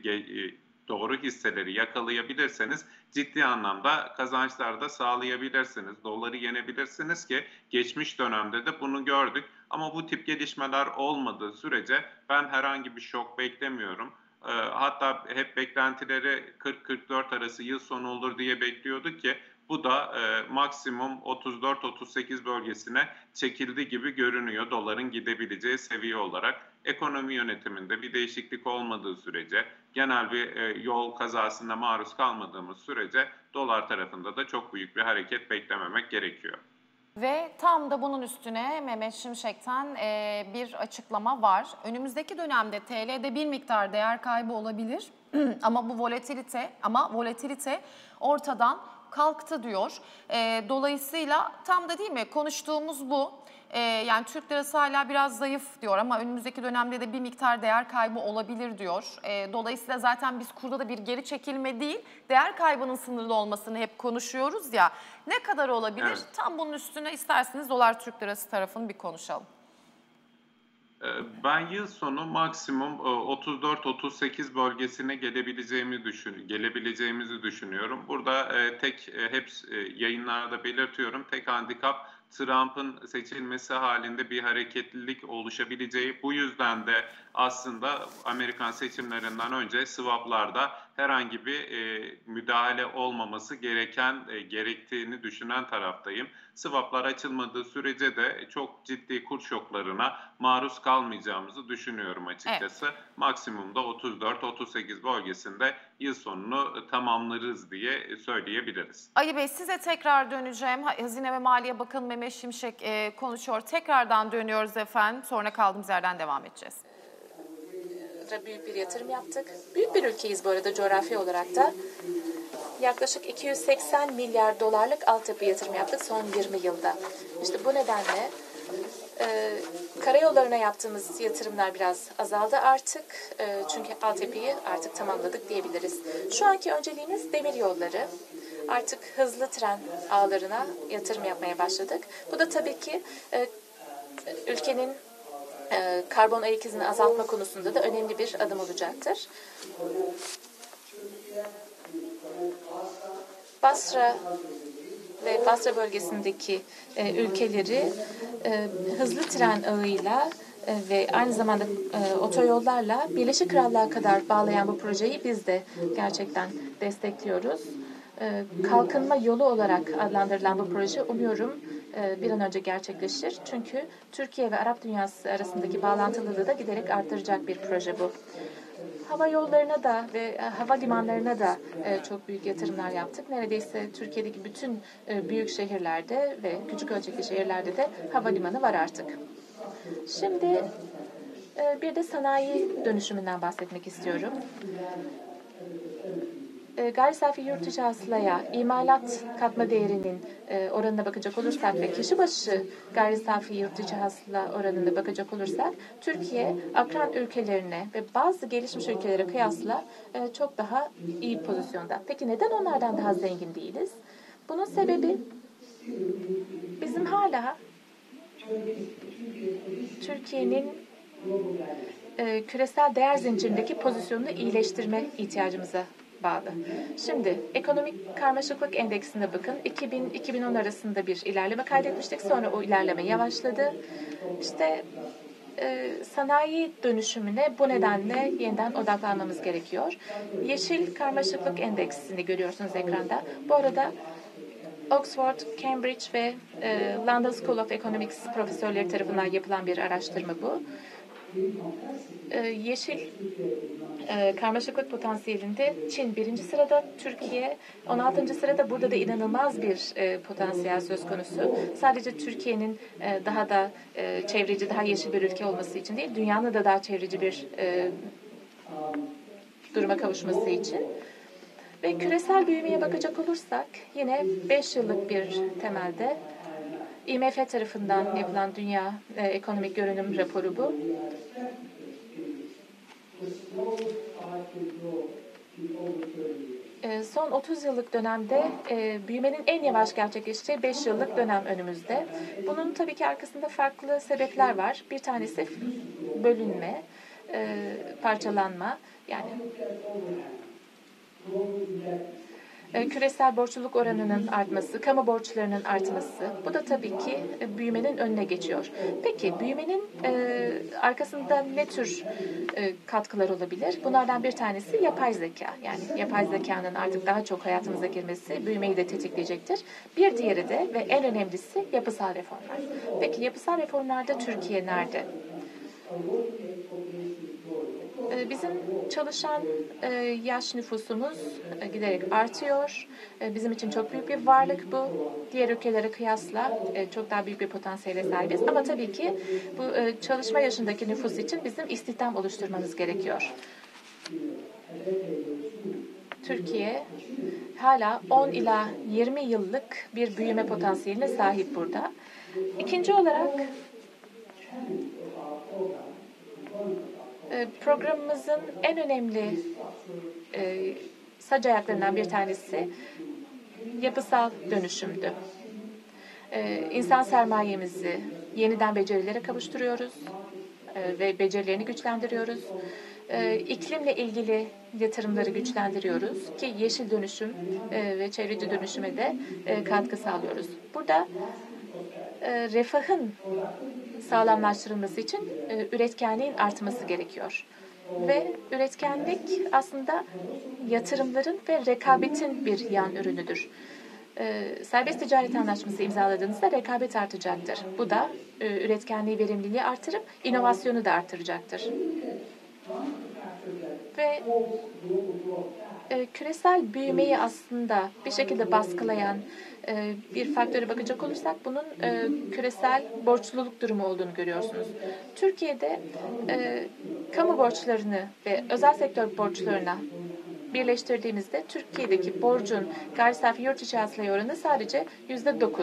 doğru hisseleri yakalayabilirseniz ciddi anlamda kazançlar da sağlayabilirsiniz. Doları yenebilirsiniz ki geçmiş dönemde de bunu gördük. Ama bu tip gelişmeler olmadığı sürece ben herhangi bir şok beklemiyorum. Hatta hep beklentileri 40-44 arası yıl sonu olur diye bekliyorduk ki bu da maksimum 34-38 bölgesine çekildi gibi görünüyor doların gidebileceği seviye olarak. Ekonomi yönetiminde bir değişiklik olmadığı sürece, genel bir yol kazasına maruz kalmadığımız sürece dolar tarafında da çok büyük bir hareket beklememek gerekiyor. Ve tam da bunun üstüne Mehmet Şimşek'ten bir açıklama var. Önümüzdeki dönemde TL'de bir miktar değer kaybı olabilir ama volatilite ortadan kalktı diyor. Dolayısıyla tam da değil mi konuştuğumuz bu. Yani Türk lirası hala biraz zayıf diyor ama önümüzdeki dönemde de bir miktar değer kaybı olabilir diyor. Dolayısıyla zaten biz kurda da bir geri çekilme değil, değer kaybının sınırlı olmasını hep konuşuyoruz ya. Ne kadar olabilir? Evet. Tam bunun üstüne isterseniz dolar Türk lirası tarafını bir konuşalım. Ben yıl sonu maksimum 34-38 bölgesine gelebileceğimizi düşünüyorum. Burada hep yayınlarda belirtiyorum, tek handikap Trump'ın seçilmesi halinde bir hareketlilik oluşabileceği. Bu yüzden de aslında Amerikan seçimlerinden önce swaplarda herhangi bir müdahale olmaması gerektiğini düşünen taraftayım. Swaplar açılmadığı sürece de çok ciddi kur şoklarına maruz kalmayacağımızı düşünüyorum açıkçası. Evet. Maksimumda 34-38 bölgesinde yıl sonunu tamamlarız diye söyleyebiliriz. Ali Bey, size tekrar döneceğim. Hazine ve Maliye Bakanı Mehmet Şimşek konuşuyor. Tekrardan dönüyoruz efendim. Sonra kaldığımız yerden devam edeceğiz. Büyük bir yatırım yaptık. Büyük bir ülkeyiz bu arada coğrafi olarak da. Yaklaşık 280 milyar dolarlık altyapı yatırım yaptık son 20 yılda. İşte bu nedenle karayollarına yaptığımız yatırımlar biraz azaldı artık. Çünkü altyapıyı artık tamamladık diyebiliriz. Şu anki önceliğimiz demir yolları. Artık hızlı tren ağlarına yatırım yapmaya başladık. Bu da tabii ki ülkenin karbon ayak izini azaltma konusunda da önemli bir adım olacaktır. Basra ve Basra bölgesindeki ülkeleri hızlı tren ağıyla ve aynı zamanda otoyollarla Birleşik Krallık'a kadar bağlayan bu projeyi biz de gerçekten destekliyoruz. Kalkınma yolu olarak adlandırılan bu proje umuyorum bir an önce gerçekleşir. Çünkü Türkiye ve Arap dünyası arasındaki bağlantılılığı da giderek arttıracak bir proje bu. hava yollarına da ve hava limanlarına da çok büyük yatırımlar yaptık. Neredeyse Türkiye'deki bütün büyük şehirlerde ve küçük ölçekli şehirlerde de havalimanı var artık. Şimdi bir de sanayi dönüşümünden bahsetmek istiyorum. Gayri safi yurt içi hasılaya, imalat katma değerinin oranına bakacak olursak ve kişi başı gayri safi yurt içi hasıla oranına bakacak olursak, Türkiye akran ülkelerine ve bazı gelişmiş ülkelere kıyasla çok daha iyi pozisyonda. Peki neden onlardan daha zengin değiliz? Bunun sebebi bizim hala Türkiye'nin küresel değer zincirindeki pozisyonunu iyileştirme ihtiyacımıza bağlı. Şimdi ekonomik karmaşıklık endeksine bakın. 2000-2010 arasında bir ilerleme kaydetmiştik. Sonra o ilerleme yavaşladı. İşte sanayi dönüşümüne bu nedenle yeniden odaklanmamız gerekiyor. Yeşil karmaşıklık endeksini görüyorsunuz ekranda. Bu arada Oxford, Cambridge ve London School of Economics profesörleri tarafından yapılan bir araştırma bu. Yeşil karmaşıklık potansiyelinde Çin 1. sırada, Türkiye 16. sırada. Burada da inanılmaz bir potansiyel söz konusu. Sadece Türkiye'nin daha da çevreci, daha yeşil bir ülke olması için değil, dünyanın da daha çevreci bir duruma kavuşması için. Ve küresel büyümeye bakacak olursak yine 5 yıllık bir temelde IMF tarafından yapılan Dünya Ekonomik Görünüm raporu bu. Son 30 yıllık dönemde büyümenin en yavaş gerçekleşeceği 5 yıllık dönem önümüzde. Bunun tabii ki arkasında farklı sebepler var. Bir tanesi bölünme, parçalanma, yani küresel borçluluk oranının artması, kamu borçlarının artması. Bu da tabii ki büyümenin önüne geçiyor. Peki büyümenin arkasında ne tür katkılar olabilir? Bunlardan bir tanesi yapay zeka. Yani yapay zekanın artık daha çok hayatımıza girmesi büyümeyi de tetikleyecektir. Bir diğeri de ve en önemlisi yapısal reformlar. Peki yapısal reformlarda Türkiye nerede? Bizim çalışan yaş nüfusumuz giderek artıyor. Bizim için çok büyük bir varlık bu. Diğer ülkelere kıyasla çok daha büyük bir potansiyele sahibiz. Ama tabii ki bu çalışma yaşındaki nüfus için bizim istihdam oluşturmamız gerekiyor. Türkiye hala 10 ila 20 yıllık bir büyüme potansiyeline sahip burada. İkinci olarak programımızın en önemli sac ayaklarından bir tanesi yapısal dönüşümdü. İnsan sermayemizi yeniden becerilere kavuşturuyoruz ve becerilerini güçlendiriyoruz. İklimle ilgili yatırımları güçlendiriyoruz ki yeşil dönüşüm ve çevreci dönüşüme de katkı sağlıyoruz. Burada refahın sağlamlaştırılması için üretkenliğin artması gerekiyor. Ve üretkenlik aslında yatırımların ve rekabetin bir yan ürünüdür. Serbest ticaret anlaşması imzaladığınızda rekabet artacaktır. Bu da üretkenliği, verimliliği artırıp inovasyonu da artıracaktır. Ve küresel büyümeyi aslında bir şekilde baskılayan bir faktöre bakacak olursak bunun küresel borçluluk durumu olduğunu görüyorsunuz. Türkiye'de kamu borçlarını ve özel sektör borçlarına birleştirdiğimizde Türkiye'deki borcun gayri safi yurt içi hasılaya oranı sadece %9.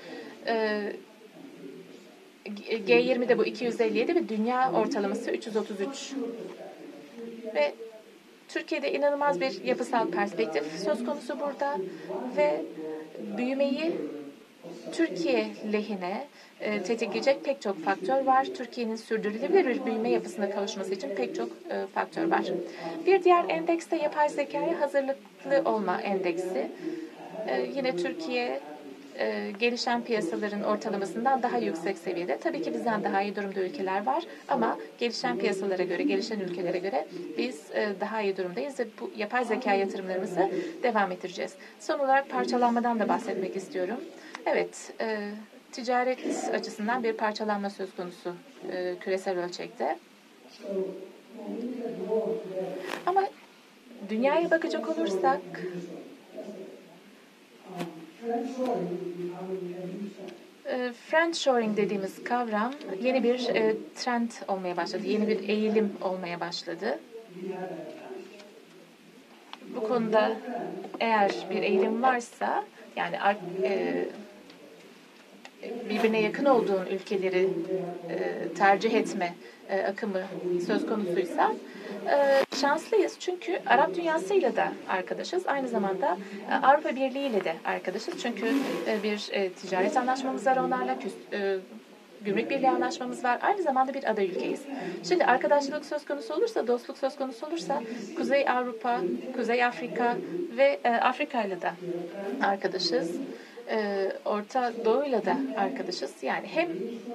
G20'de bu 257 ve dünya ortalaması 333. Ve Türkiye'de inanılmaz bir yapısal perspektif söz konusu burada ve büyümeyi Türkiye lehine tetikleyecek pek çok faktör var. Türkiye'nin sürdürülebilir bir büyüme yapısına kavuşması için pek çok faktör var. Bir diğer endeks de yapay zekaya hazırlıklı olma endeksi. Yine Türkiye gelişen piyasaların ortalamasından daha yüksek seviyede. Tabii ki bizden daha iyi durumda ülkeler var ama gelişen piyasalara göre, gelişen ülkelere göre biz daha iyi durumdayız ve bu yapay zeka yatırımlarımızı devam ettireceğiz. Son olarak parçalanmadan da bahsetmek istiyorum. Evet, ticaret açısından bir parçalanma söz konusu küresel ölçekte. Ama dünyaya bakacak olursak friendshoring dediğimiz kavram yeni bir trend olmaya başladı. Yeni bir eğilim olmaya başladı. Bu konuda eğer bir eğilim varsa, yani birbirine yakın olduğun ülkeleri tercih etme akımı söz konusuysa şanslıyız. Çünkü Arap dünyasıyla da arkadaşız. Aynı zamanda Avrupa Birliği ile de arkadaşız. Çünkü bir ticaret anlaşmamız var onlarla. Gümrük Birliği anlaşmamız var. Aynı zamanda bir aday ülkeyiz. Şimdi arkadaşlık söz konusu olursa, dostluk söz konusu olursa Kuzey Avrupa, Kuzey Afrika ve Afrika ile de arkadaşız. Orta Doğu'yla da arkadaşız. Yani hem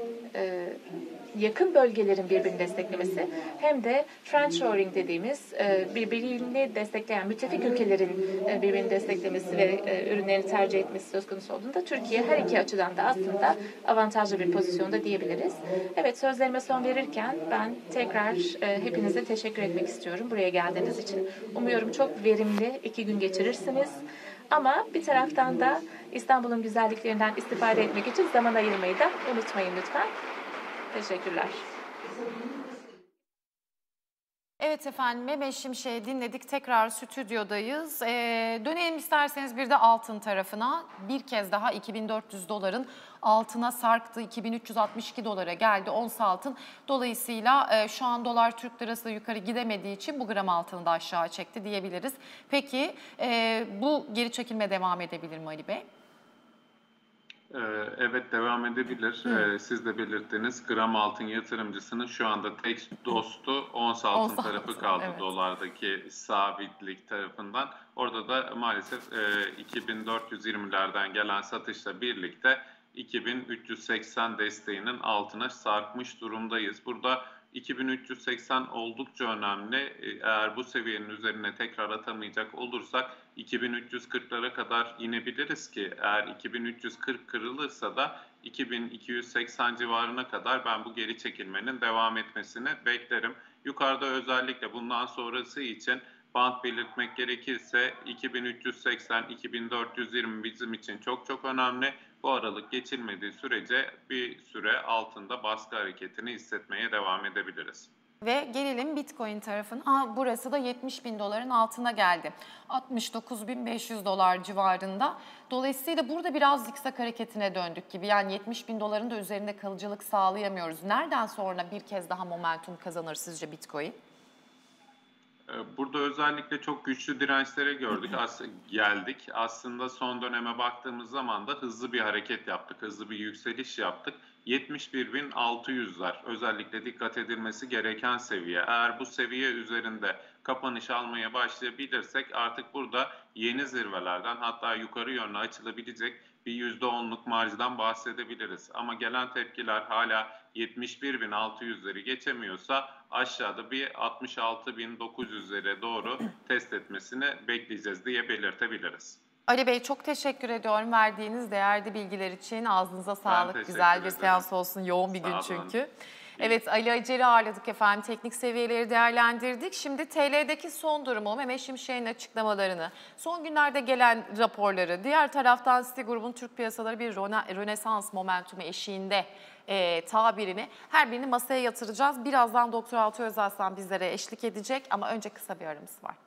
yakın bölgelerin birbirini desteklemesi hem de friendshoring dediğimiz birbirini destekleyen müttefik ülkelerin birbirini desteklemesi ve ürünlerini tercih etmesi söz konusu olduğunda Türkiye her iki açıdan da aslında avantajlı bir pozisyonda diyebiliriz. Evet, sözlerime son verirken ben tekrar hepinize teşekkür etmek istiyorum buraya geldiğiniz için. Umuyorum çok verimli 2 gün geçirirsiniz. Ama bir taraftan da İstanbul'un güzelliklerinden istifade etmek için zaman ayırmayı da unutmayın lütfen. Teşekkürler. Evet efendim, Mehmet Şimşek'i dinledik. Tekrar stüdyodayız. Dönelim isterseniz bir de altın tarafına. Bir kez daha 2400 doların altına sarktı. 2362 dolara geldi ons altın. Dolayısıyla şu an dolar Türk lirası da yukarı gidemediği için bu gram altını da aşağı çekti diyebiliriz. Peki bu geri çekilme devam edebilir mi Ali Bey? Evet, devam edebilir. Siz de belirttiniz. Gram altın yatırımcısının şu anda tek dostu ons altın tarafı kaldı, evet. Dolardaki sabitlik tarafından. Orada da maalesef 2420'lerden gelen satışla birlikte 2380 desteğinin altına sarkmış durumdayız. Burada 2380 oldukça önemli. Eğer bu seviyenin üzerine tekrar atamayacak olursak 2340'lara kadar inebiliriz ki eğer 2340 kırılırsa da 2280 civarına kadar ben bu geri çekilmenin devam etmesini beklerim. Yukarıda özellikle bundan sonrası için bant belirtmek gerekirse 2380-2420 bizim için çok önemli. Bu aralık geçilmediği sürece bir süre altında baskı hareketini hissetmeye devam edebiliriz. Ve gelelim Bitcoin tarafına. Burası da 70 bin doların altına geldi. 69.500 dolar civarında. Dolayısıyla burada biraz zikzak hareketine döndük gibi. Yani 70 bin doların da üzerinde kalıcılık sağlayamıyoruz. Nereden sonra bir kez daha momentum kazanır sizce Bitcoin? Burada özellikle çok güçlü dirençlere geldik. Aslında son döneme baktığımız zaman da hızlı bir hareket yaptık, hızlı bir yükseliş yaptık. 71.600'ler özellikle dikkat edilmesi gereken seviye. Eğer bu seviye üzerinde kapanış almaya başlayabilirsek artık burada yeni zirvelerden, hatta yukarı yönlü açılabilecek bir %10'luk marjdan bahsedebiliriz. Ama gelen tepkiler hala 71.600'leri geçemiyorsa aşağıda bir 66.900'lere doğru test etmesini bekleyeceğiz diye belirtebiliriz. Ali Bey, çok teşekkür ediyorum verdiğiniz değerli bilgiler için. Ağzınıza sağlık. Güzel bir seans olsun. Yoğun bir gün çünkü. Evet, Ali Acer'i ağırladık efendim. Teknik seviyeleri değerlendirdik. Şimdi TL'deki son durumu, Mehmet Şimşek'in açıklamalarını, son günlerde gelen raporları, diğer taraftan Citigroup'un Türk piyasaları bir Rönesans momentumu eşiğinde tabirini, her birini masaya yatıracağız. Birazdan Doktor Altay Özarslan bizlere eşlik edecek ama önce kısa bir aramız var.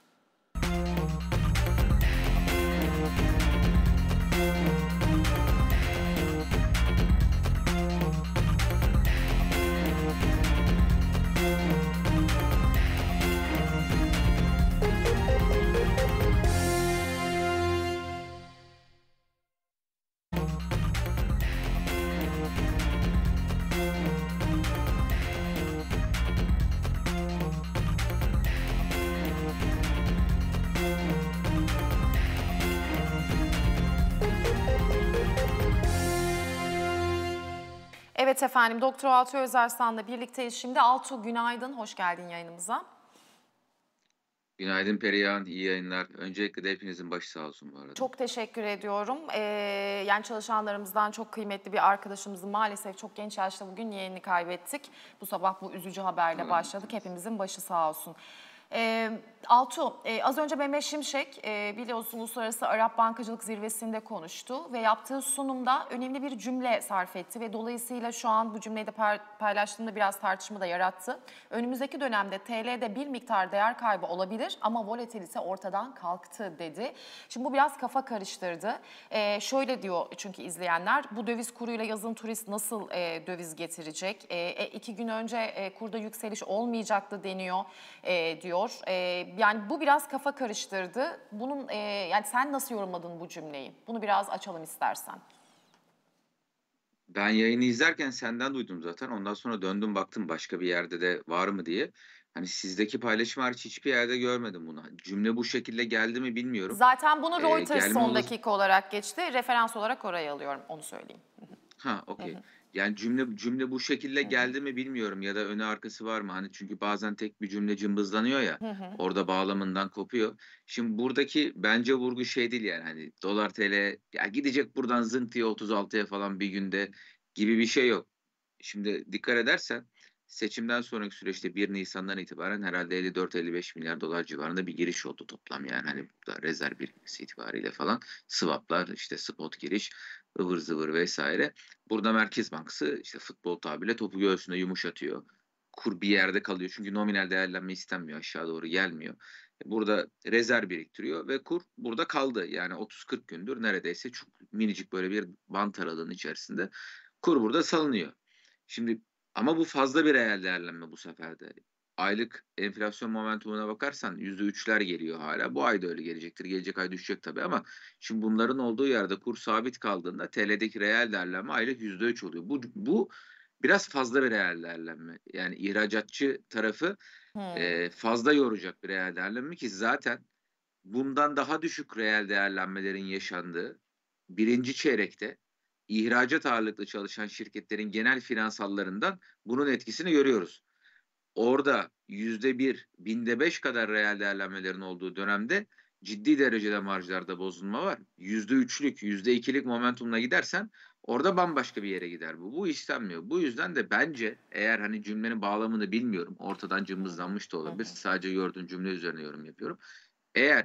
Evet efendim, Doktor Altay Özarslan'la birlikteyiz şimdi. Altuğ, günaydın, hoş geldin yayınımıza. Günaydın Perihan, iyi yayınlar. Öncelikle de hepinizin başı sağ olsun bu arada. Çok teşekkür ediyorum. Yani çalışanlarımızdan çok kıymetli bir arkadaşımızı maalesef çok genç yaşta bugün yeğenini kaybettik. Bu sabah bu üzücü haberle başladık. Hepimizin başı sağ olsun. Altuğ, az önce Mehmet Şimşek biliyorsun Uluslararası Arap Bankacılık Zirvesi'nde konuştu ve yaptığı sunumda önemli bir cümle sarf etti ve dolayısıyla şu an bu cümleyi de paylaştığımda biraz tartışma da yarattı. Önümüzdeki dönemde TL'de bir miktar değer kaybı olabilir ama volatilite ortadan kalktı dedi. Şimdi bu biraz kafa karıştırdı. Şöyle diyor çünkü izleyenler, bu döviz kuruyla yazın turist nasıl döviz getirecek? 2 gün önce kurda yükseliş olmayacaktı deniyor diyor. Yani bu biraz kafa karıştırdı. Bunun yani sen nasıl yorumladın bu cümleyi? Bunu biraz açalım istersen. Ben yayını izlerken senden duydum zaten. Ondan sonra döndüm baktım başka bir yerde de var mı diye. Hani sizdeki paylaşım hariç hiçbir yerde görmedim bunu. Cümle bu şekilde geldi mi bilmiyorum. Zaten bunu Reuters Gelme son olası... dakika olarak geçti. Referans olarak oraya alıyorum, onu söyleyeyim. Ha, okey. Yani cümle bu şekilde geldi mi bilmiyorum ya da önü arkası var mı? Hani çünkü bazen tek bir cümle cımbızlanıyor ya. Orada bağlamından kopuyor. Şimdi buradaki bence vurgu şey değil yani hani dolar TL ya gidecek buradan zınk diye 36'ya falan bir günde gibi bir şey yok. Şimdi dikkat edersen seçimden sonraki süreçte 1 Nisan'dan itibaren herhalde 54-55 milyar dolar civarında bir giriş oldu toplam yani hani burada rezerv birikmesi itibariyle falan swaplar işte spot giriş ıvır zıvır vesaire. Burada Merkez Bankası işte futbol tabiriyle topu göğsünde yumuşatıyor. Kur bir yerde kalıyor çünkü nominal değerlenme istenmiyor aşağı doğru gelmiyor. Burada rezerv biriktiriyor ve kur burada kaldı. Yani 30-40 gündür neredeyse çok minicik böyle bir bant aralığının içerisinde kur burada salınıyor. Şimdi ama bu fazla bir reel değerlenme bu sefer de. Aylık enflasyon momentumuna bakarsan %3'ler geliyor hala. Bu ay da öyle gelecektir. Gelecek ay düşecek tabii ama şimdi bunların olduğu yerde kur sabit kaldığında TL'deki reel değerlenme aylık %3 oluyor. Bu biraz fazla bir reel değerlenme. Yani ihracatçı tarafı fazla yoracak bir reel değerlenme ki zaten bundan daha düşük reel değerlenmelerin yaşandığı birinci çeyrekte ihracat ağırlıklı çalışan şirketlerin genel finansallarından bunun etkisini görüyoruz. Orada %1, binde 5 kadar reel değerlenmelerin olduğu dönemde ciddi derecede marjlarda bozulma var. %3'lük, %2'lik momentumla gidersen orada bambaşka bir yere gider bu. Bu istenmiyor. Bu yüzden de bence eğer hani cümlenin bağlamını bilmiyorum, ortadan cımbızlanmış da olabilir. Sadece gördüğün cümle üzerine yorum yapıyorum. Eğer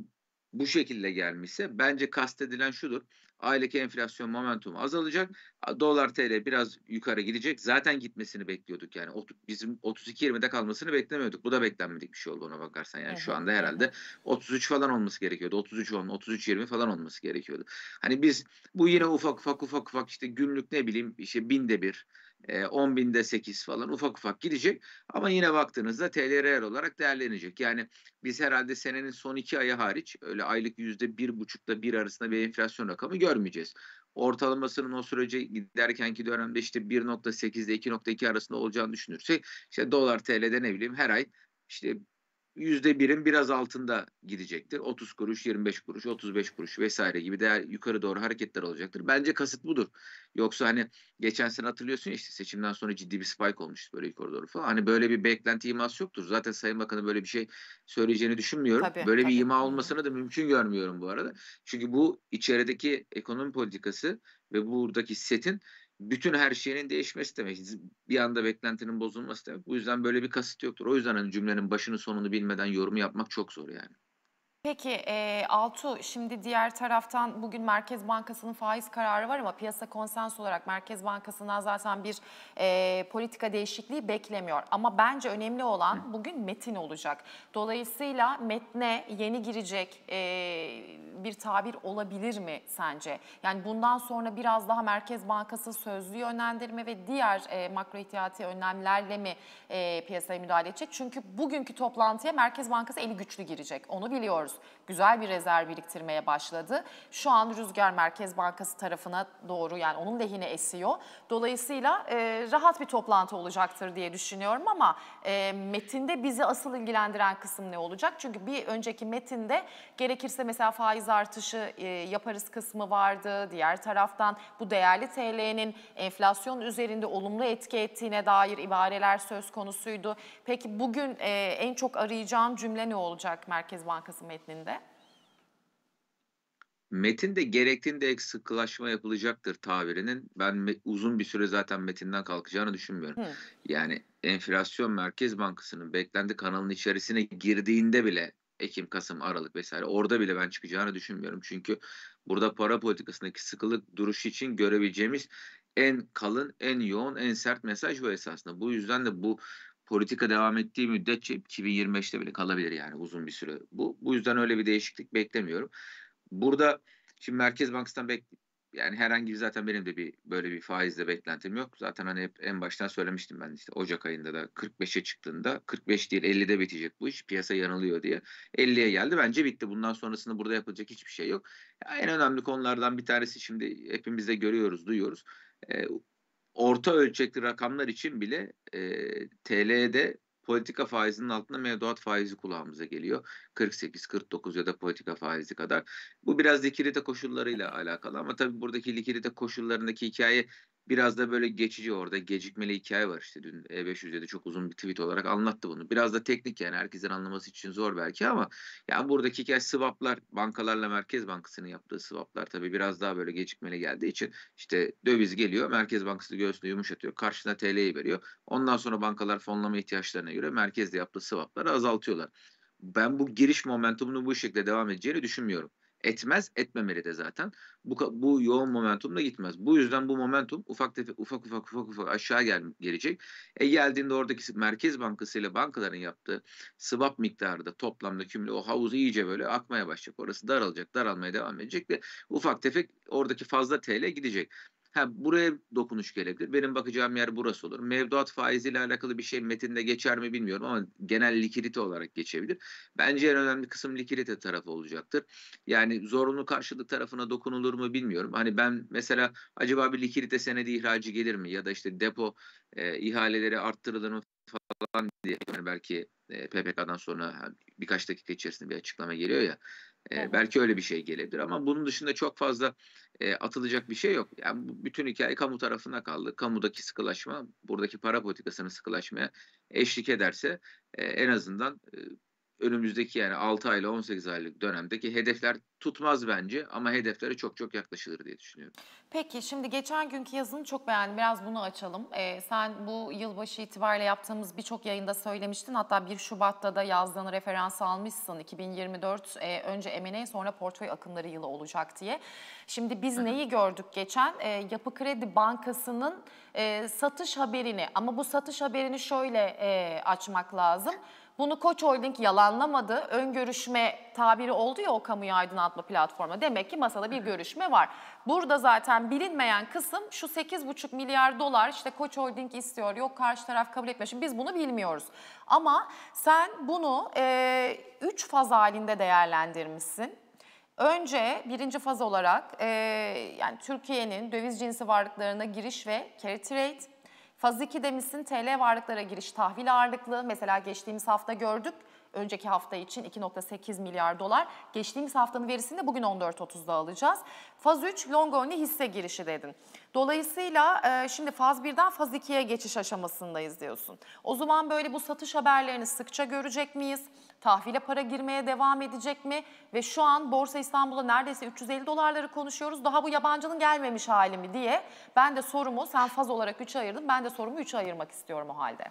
bu şekilde gelmişse bence kastedilen şudur. Aylık enflasyon momentumu azalacak. Dolar TL biraz yukarı gidecek. Zaten gitmesini bekliyorduk yani. Bizim 32.20'de kalmasını beklemiyorduk. Bu da beklenmedik bir şey oldu ona bakarsan. Yani şu anda herhalde 33 falan olması gerekiyordu. 33.10, 33.20 falan olması gerekiyordu. Hani biz bu yine ufak işte günlük ne bileyim işte binde bir, 10 binde 8 falan ufak ufak gidecek. Ama yine baktığınızda TL reel olarak değerlenecek. Yani biz herhalde senenin son 2 ayı hariç öyle aylık %1,5'la 1 arasında bir enflasyon rakamı görmeyeceğiz. Ortalamasının o sürece giderkenki dönemde işte 1,8 ile 2,2 arasında olacağını düşünürsek işte dolar TL'de ne bileyim her ay işte %1'in biraz altında gidecektir. 30 kuruş, 25 kuruş, 35 kuruş vesaire gibi değer yukarı doğru hareketler olacaktır. Bence kasıt budur. Yoksa hani geçen sene hatırlıyorsun ya işte seçimden sonra ciddi bir spike olmuştu böyle yukarı doğru falan. Hani böyle bir beklenti iması yoktur. Zaten Sayın Bakan'ın böyle bir şey söyleyeceğini düşünmüyorum. Tabii, Böyle bir tabii. ima olmasını da mümkün görmüyorum bu arada. Çünkü bu içerideki ekonomi politikası ve buradaki setin bütün her şeyin değişmesi demek. Bir anda beklentinin bozulması demek. Bu yüzden böyle bir kasıt yoktur. O yüzden hani cümlenin başını sonunu bilmeden yorum yapmak çok zor yani. Peki Altuğ, şimdi diğer taraftan bugün Merkez Bankası'nın faiz kararı var ama piyasa konsens olarak Merkez Bankası'ndan zaten bir politika değişikliği beklemiyor. Ama bence önemli olan bugün metin olacak. Dolayısıyla metne yeni girecek bir tabir olabilir mi sence? Yani bundan sonra biraz daha Merkez Bankası sözlü yönlendirme ve diğer makro ihtiyati önlemlerle mi piyasaya müdahale edecek? Çünkü bugünkü toplantıya Merkez Bankası eli güçlü girecek, onu biliyoruz görüyoruz. Güzel bir rezerv biriktirmeye başladı. Şu an rüzgar Merkez Bankası tarafına doğru, yani onun lehine esiyor. Dolayısıyla rahat bir toplantı olacaktır diye düşünüyorum ama metinde bizi asıl ilgilendiren kısım ne olacak? Çünkü bir önceki metinde gerekirse mesela faiz artışı yaparız kısmı vardı. Diğer taraftan bu değerli TL'nin enflasyon üzerinde olumlu etki ettiğine dair ibareler söz konusuydu. Peki bugün en çok arayacağın cümle ne olacak Merkez Bankası metninde? Metinde gerektiğinde ek sıkılaşma yapılacaktır tabirinin. Ben uzun bir süre zaten metinden kalkacağını düşünmüyorum. Hı. Yani enflasyon Merkez Bankası'nın beklenti kanalının içerisine girdiğinde bile Ekim, Kasım, Aralık vesaire orada bile ben çıkacağını düşünmüyorum. Çünkü burada para politikasındaki sıkılık duruşu için görebileceğimiz en kalın, en yoğun, en sert mesaj bu esasında. Bu yüzden de bu politika devam ettiği müddetçe 2025'te bile kalabilir yani uzun bir süre. Bu yüzden öyle bir değişiklik beklemiyorum. Burada şimdi Merkez Bankası'ndan yani herhangi bir zaten benim de böyle bir faizle beklentim yok. Zaten hani hep en baştan söylemiştim ben işte Ocak ayında da 45'e çıktığında 45 değil 50'de bitecek bu iş. Piyasa yanılıyor diye. 50'ye geldi bence bitti. Bundan sonrasında burada yapılacak hiçbir şey yok. Ya en önemli konulardan bir tanesi şimdi hepimiz de görüyoruz, duyuyoruz. Ee, Orta ölçekli rakamlar için bile TL'de politika faizinin altında mevduat faizi kulağımıza geliyor. 48, 49 ya da politika faizi kadar. Bu biraz likidite koşullarıyla alakalı ama tabii buradaki likidite koşullarındaki hikaye biraz da böyle geçici, orada gecikmeli hikaye var işte. Dün E500'de çok uzun bir tweet olarak anlattı bunu. Biraz da teknik, yani herkesin anlaması için zor belki ama yani buradaki hikaye swaplar, bankalarla Merkez Bankası'nın yaptığı swaplar tabii biraz daha böyle gecikmeli geldiği için işte döviz geliyor, Merkez Bankası göğsünü yumuşatıyor, karşına TL'yi veriyor. Ondan sonra bankalar fonlama ihtiyaçlarına göre merkezde yaptığı swapları azaltıyorlar. Ben bu giriş momentumunu bu şekilde devam edeceğini düşünmüyorum. Etmez, etmemeli de zaten. Bu yoğun momentumla gitmez. Bu yüzden bu momentum ufak aşağı gelecek. Geldiğinde oradaki Merkez Bankası ile bankaların yaptığı swap miktarı da toplamda kümüle o havuzu iyice böyle akmaya başlayacak. Orası daralacak, daralmaya devam edecek ve ufak tefek oradaki fazla TL gidecek. Buraya dokunuş gelebilir. Benim bakacağım yer burası olur. Mevduat faiziyle alakalı bir şey metinde geçer mi bilmiyorum ama genel likidite olarak geçebilir. Bence en önemli kısım likidite tarafı olacaktır. Yani zorunlu karşılık tarafına dokunulur mu bilmiyorum. Hani ben mesela acaba bir likidite senedi ihracı gelir mi? Ya da işte depo ihaleleri arttırılır mı falan diye. Yani belki PPK'dan sonra birkaç dakika içerisinde bir açıklama geliyor ya. Belki öyle bir şey gelebilir ama bunun dışında çok fazla atılacak bir şey yok. Yani bütün hikaye kamu tarafına kaldı. Kamudaki sıkılaşma, buradaki para politikasının sıkılaşmaya eşlik ederse en azından önümüzdeki yani 6 ay ile 18 aylık dönemdeki hedefler tutmaz bence ama hedeflere çok çok yaklaşılır diye düşünüyorum. Peki şimdi geçen günkü yazını çok beğendim. Biraz bunu açalım. Sen bu yılbaşı itibariyle yaptığımız birçok yayında söylemiştin. Hatta 1 Şubat'ta da yazdığını referans almışsın. 2024 önce M&A sonra portföy akımları yılı olacak diye. Şimdi biz neyi gördük geçen? Yapı Kredi Bankası'nın satış haberini, ama bu satış haberini şöyle açmak lazım. Bunu Koç Holding yalanlamadı. Ön görüşme tabiri oldu ya o kamuya aydınlatma platformu. Demek ki masada bir görüşme var. Burada zaten bilinmeyen kısım şu 8,5 milyar dolar işte Koç Holding istiyor. Yok karşı taraf kabul etmiyor. Şimdi biz bunu bilmiyoruz. Ama sen bunu 3 faz halinde değerlendirmişsin. Önce birinci faz olarak yani Türkiye'nin döviz cinsi varlıklarına giriş ve carry trade. Faz 2 demişsin TL varlıklara giriş tahvil ağırlıklı. Mesela geçtiğimiz hafta gördük. Önceki hafta için 2,8 milyar dolar. Geçtiğimiz haftanın verisini de bugün 14.30'da alacağız. Faz 3 long only hisse girişi dedin. Dolayısıyla şimdi faz 1'den faz 2'ye geçiş aşamasındayız diyorsun. O zaman böyle bu satış haberlerini sıkça görecek miyiz? Tahvile para girmeye devam edecek mi? Ve şu an Borsa İstanbul'da neredeyse 350 dolarları konuşuyoruz. Daha bu yabancının gelmemiş hali mi diye. Ben de sorumu, sen faz olarak 3'e ayırdın. Ben de sorumu 3'e ayırmak istiyorum o halde.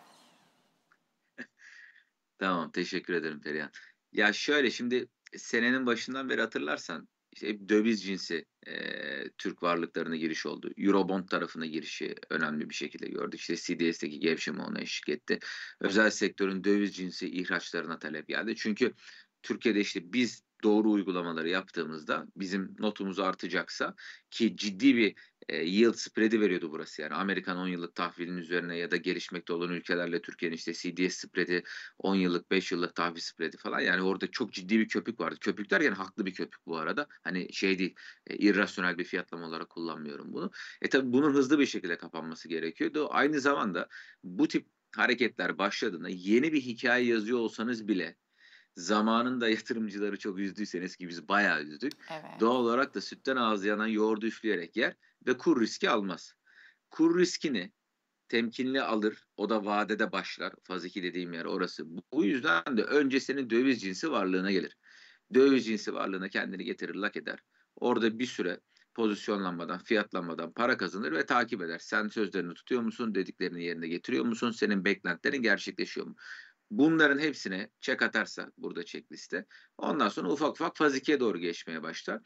Tamam, teşekkür ederim Perihan. Ya şöyle şimdi senenin başından beri hatırlarsan işte hep döviz cinsi Türk varlıklarına giriş oldu. Eurobond tarafına girişi önemli bir şekilde gördük. İşte CDS'teki gevşeme ona eşlik etti. Özel sektörün döviz cinsi ihraçlarına talep geldi. Çünkü Türkiye'de işte biz doğru uygulamaları yaptığımızda bizim notumuz artacaksa ki ciddi bir yield spread'i veriyordu burası. Yani Amerikan 10 yıllık tahvilin üzerine ya da gelişmekte olan ülkelerle Türkiye'nin işte CDS spread'i, 10 yıllık 5 yıllık tahvil spread'i falan. Yani orada çok ciddi bir köpük vardı. Köpük derken haklı bir köpük bu arada. Hani şey değil, irrasyonel bir fiyatlama olarak kullanmıyorum bunu. Tabii bunun hızlı bir şekilde kapanması gerekiyordu. Aynı zamanda bu tip hareketler başladığında yeni bir hikaye yazıyor olsanız bile zamanında yatırımcıları çok üzdüyseniz, ki biz bayağı üzdük, Evet. doğal olarak da sütten ağzı yanan yoğurdu üfleyerek yer ve kur riski almaz. Kur riskini temkinli alır. O da vadede başlar. Faz 2 dediğim yer orası. Bu yüzden de önce senin döviz cinsi varlığına gelir. Döviz cinsi varlığına kendini getirir, lak eder. Orada bir süre pozisyonlanmadan, fiyatlanmadan para kazanır ve takip eder. Sen sözlerini tutuyor musun? Dediklerini yerine getiriyor musun? Senin beklentilerin gerçekleşiyor mu? Bunların hepsine check atarsa burada checkliste, ondan sonra ufak ufak faz 2'ye doğru geçmeye başlar.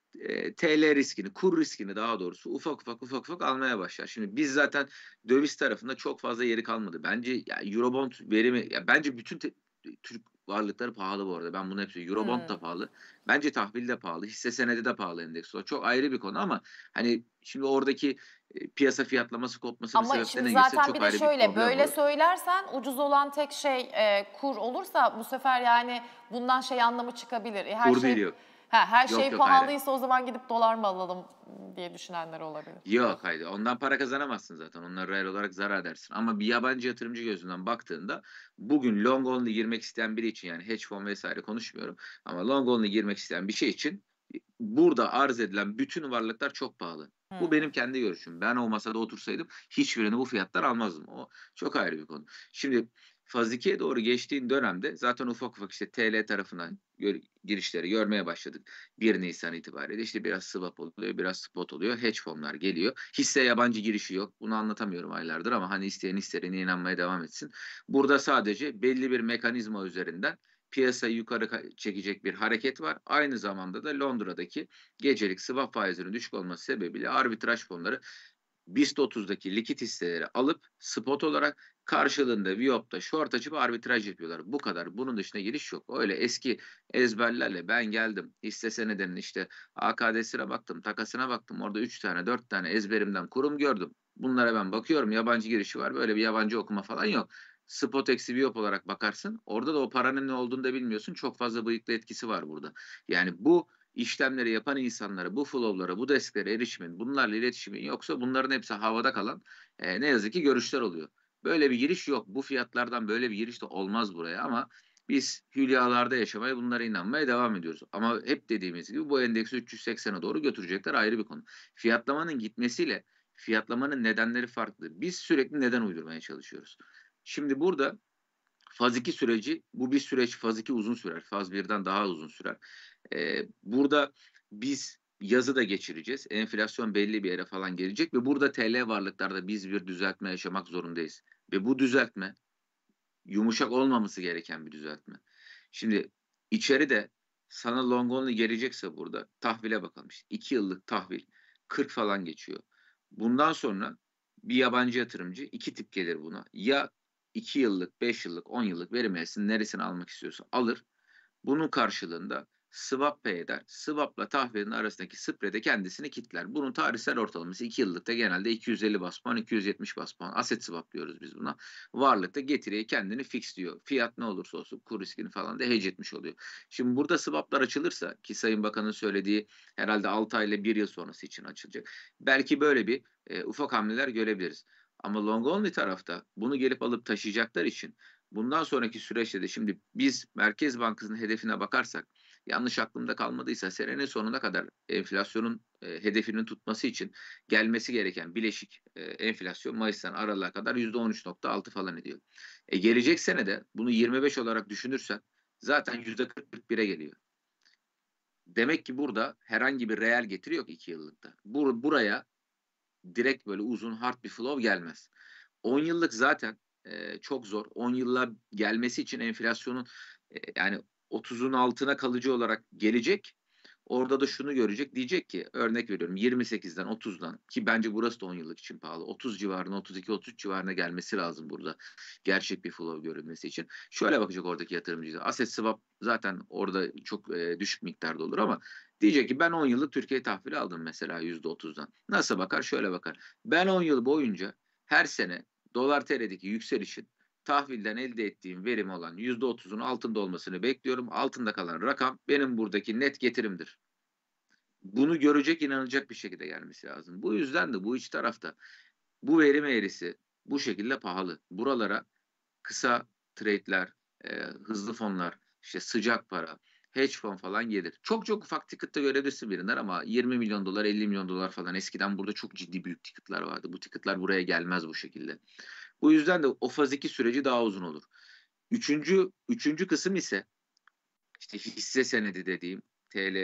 TL riskini, kur riskini daha doğrusu ufak ufak almaya başlar. Şimdi biz zaten döviz tarafında çok fazla yeri kalmadı. Bence ya Eurobond verimi, ya bence bütün Türk varlıkları pahalı bu arada. Ben bunu hep söylüyorum. Eurobond da pahalı. Bence tahvil de pahalı. Hisse senedi de pahalı endeks olarak. Çok ayrı bir konu ama hani şimdi oradaki piyasa fiyatlaması kopmasının Ama şimdi sebeplerine girsek zaten çok bir de ayrı bir şöyle, problem böyle olur. söylersen ucuz olan tek şey kur olursa bu sefer yani bundan şey anlamı çıkabilir. Her Kur değil, şey yok. her Yok şey yok, hayır. pahalıysa o zaman gidip dolar mı alalım diye düşünenler olabilir. Yok, hayır. Ondan para kazanamazsın zaten. Onlar reel olarak zarar edersin. Ama bir yabancı yatırımcı gözünden baktığında bugün long only girmek isteyen biri için, yani hedge fund vesaire konuşmuyorum, ama long only girmek isteyen bir şey için burada arz edilen bütün varlıklar çok pahalı. Bu benim kendi görüşüm. Ben o masada otursaydım hiçbirini bu fiyatlar almazdım. O çok ayrı bir konu. Şimdi faz 2'ye doğru geçtiğin dönemde zaten ufak ufak işte TL tarafından girişleri görmeye başladık. 1 Nisan itibariyle işte biraz swap oluyor, biraz spot oluyor. Hedge fonlar geliyor. Hisse yabancı girişi yok. Bunu anlatamıyorum aylardır ama hani isteyen hislerine inanmaya devam etsin. Burada sadece belli bir mekanizma üzerinden piyasayı yukarı çekecek bir hareket var. Aynı zamanda da Londra'daki gecelik swap faizinin düşük olması sebebiyle arbitraj fonları BIST 30'daki likit hisseleri alıp spot olarak karşılığında Viyop'ta short açıp arbitraj yapıyorlar. Bu kadar. Bunun dışına giriş yok. Öyle eski ezberlerle ben geldim hisse senedinin işte AKD'sine baktım, takasına baktım. Orada 3 tane 4 tane ezberimden kurum gördüm. Bunlara ben bakıyorum. Yabancı girişi var. Böyle bir yabancı okuma falan yok. Spot eksi Viyop olarak bakarsın. Orada da o paranın ne olduğunu da bilmiyorsun. Çok fazla bıyıklı etkisi var burada. Yani bu işlemleri yapan insanlara, bu flow'lara, bu desklere erişimin, bunlarla iletişimin yoksa bunların hepsi havada kalan ne yazık ki görüşler oluyor. Böyle bir giriş yok. Bu fiyatlardan böyle bir giriş de olmaz buraya ama biz hülyalarda yaşamaya, bunlara inanmaya devam ediyoruz. Ama hep dediğimiz gibi bu endeksi 380'e doğru götürecekler, ayrı bir konu. Fiyatlamanın gitmesiyle fiyatlamanın nedenleri farklı. Biz sürekli neden uydurmaya çalışıyoruz. Şimdi burada faz 2 süreci, bu bir süreç, faz 2 uzun sürer. Faz 1'den daha uzun sürer. Burada biz yazı da geçireceğiz. Enflasyon belli bir yere falan gelecek ve burada TL varlıklarda biz bir düzeltme yaşamak zorundayız. Ve bu düzeltme yumuşak olmaması gereken bir düzeltme. Şimdi içeride sana long only gelecekse burada tahvile bakalım. İşte 2 yıllık tahvil 40 falan geçiyor. Bundan sonra bir yabancı yatırımcı iki tip gelir buna. Ya 2 yıllık, 5 yıllık, 10 yıllık verim neresini almak istiyorsa alır. Bunun karşılığında swap pay eder. Swap'la tahvilin arasındaki spread'e kendisini kitler. Bunun tarihsel ortalaması 2 yıllıkta genelde 250 bas puan, 270 bas puan. Asset swap diyoruz biz buna. Varlıkta getiriye kendini fix diyor. Fiyat ne olursa olsun kur riskini falan da hedge etmiş oluyor. Şimdi burada swap'lar açılırsa, ki Sayın Bakan'ın söylediği herhalde 6 ay ile 1 yıl sonrası için açılacak. Belki böyle bir ufak hamleler görebiliriz. Ama long only tarafta bunu gelip alıp taşıyacaklar için bundan sonraki süreçte de şimdi biz Merkez Bankası'nın hedefine bakarsak, yanlış aklımda kalmadıysa senenin sonuna kadar enflasyonun hedefinin tutması için gelmesi gereken bileşik enflasyon Mayıs'tan Aralık'a kadar %13,6 falan ediyor. Gelecek sene de bunu 25 olarak düşünürsen zaten %40-41'e geliyor. Demek ki burada herhangi bir reel getiri yok 2 yıllıkta. Buraya direkt böyle uzun hard bir flow gelmez. 10 yıllık zaten çok zor. 10 yılla gelmesi için enflasyonun yani 30'un altına kalıcı olarak gelecek. Orada da şunu görecek. Diyecek ki örnek veriyorum 28'den 30'dan ki bence burası da 10 yıllık için pahalı. 30 civarına 32-33 civarına gelmesi lazım burada. Gerçek bir flow görülmesi için. Şöyle bakacak oradaki yatırımcı. Asset swap zaten orada çok düşük miktarda olur ama diyecek ki ben 10 yıllık Türkiye tahvili aldım mesela %30'dan. Nasıl bakar? Şöyle bakar. Ben 10 yıl boyunca her sene dolar TL'deki yükselişin tahvilden elde ettiğim verim olan %30'un altında olmasını bekliyorum. Altında kalan rakam benim buradaki net getirimdir. Bunu görecek, inanacak bir şekilde gelmesi lazım. Bu yüzden de bu iç tarafta bu verim eğrisi bu şekilde pahalı. Buralara kısa trade'ler, hızlı fonlar, işte sıcak para, hedge fon falan gelir. Çok çok ufak ticket'ta görebilirsin birinden ama 20 milyon dolar, 50 milyon dolar falan eskiden burada çok ciddi büyük ticket'lar vardı. Bu ticket'lar buraya gelmez bu şekilde. Bu yüzden de o faz 2 süreci daha uzun olur. Üçüncü kısım ise işte hisse senedi dediğim TL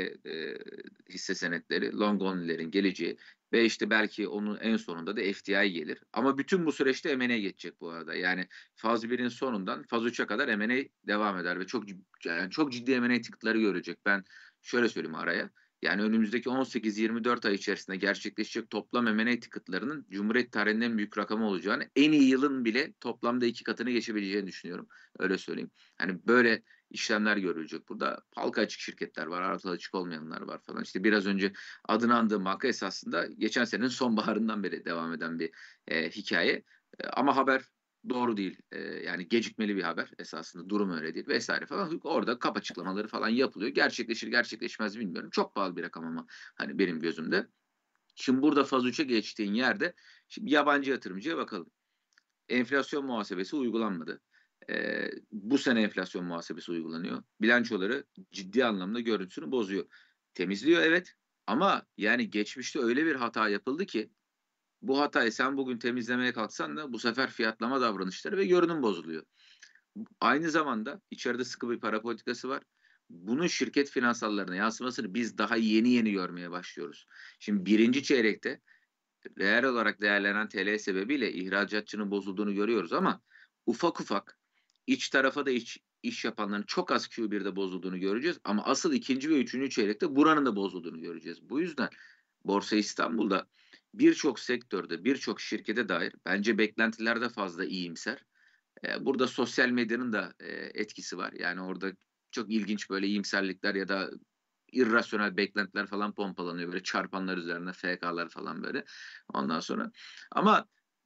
hisse senetleri, long only'lerin geleceği ve işte belki onun en sonunda da FDI gelir. Ama bütün bu süreçte M&A geçecek bu arada. Yani faz 1'in sonundan faz 3'e kadar M&A devam eder ve çok ciddi M&A tıkları görecek. Ben şöyle söyleyeyim araya. Yani önümüzdeki 18-24 ay içerisinde gerçekleşecek toplam M&A ticketlarının Cumhuriyet tarihinin en büyük rakamı olacağını, en iyi yılın bile toplamda 2 katını geçebileceğini düşünüyorum. Öyle söyleyeyim. Hani böyle işlemler görülecek burada. Halka açık şirketler var, halka açık olmayanlar var falan. İşte biraz önce adını andığım banka esasında geçen senenin sonbaharından beri devam eden bir hikaye. Ama haber doğru değil. Yani gecikmeli bir haber esasında. Durum öyle değil vesaire falan. Orada kap açıklamaları falan yapılıyor. Gerçekleşir gerçekleşmez bilmiyorum. Çok pahalı bir rakam ama hani benim gözümde. Şimdi burada faz 3'e geçtiğin yerde şimdi yabancı yatırımcıya bakalım. Enflasyon muhasebesi uygulanmadı. Bu sene enflasyon muhasebesi uygulanıyor. Bilançoları ciddi anlamda görüntüsünü bozuyor. Temizliyor evet ama yani geçmişte öyle bir hata yapıldı ki bu hatayı sen bugün temizlemeye kalksan da bu sefer fiyatlama davranışları ve görünüm bozuluyor. Aynı zamanda içeride sıkı bir para politikası var. Bunun şirket finansallarına yansımasını biz daha yeni yeni görmeye başlıyoruz. Şimdi birinci çeyrekte reel olarak değerlenen TL sebebiyle ihracatçının bozulduğunu görüyoruz ama ufak ufak iç tarafa da iş yapanların çok az Q1'de bozulduğunu göreceğiz ama asıl ikinci ve üçüncü çeyrekte buranın da bozulduğunu göreceğiz. Bu yüzden Borsa İstanbul'da birçok sektörde, birçok şirkete dair bence beklentiler de fazla iyimser. Burada sosyal medyanın da etkisi var. Yani orada çok ilginç böyle iyimserlikler ya da irrasyonel beklentiler falan pompalanıyor. Böyle çarpanlar üzerine FK'lar falan böyle. Ondan sonra. Ama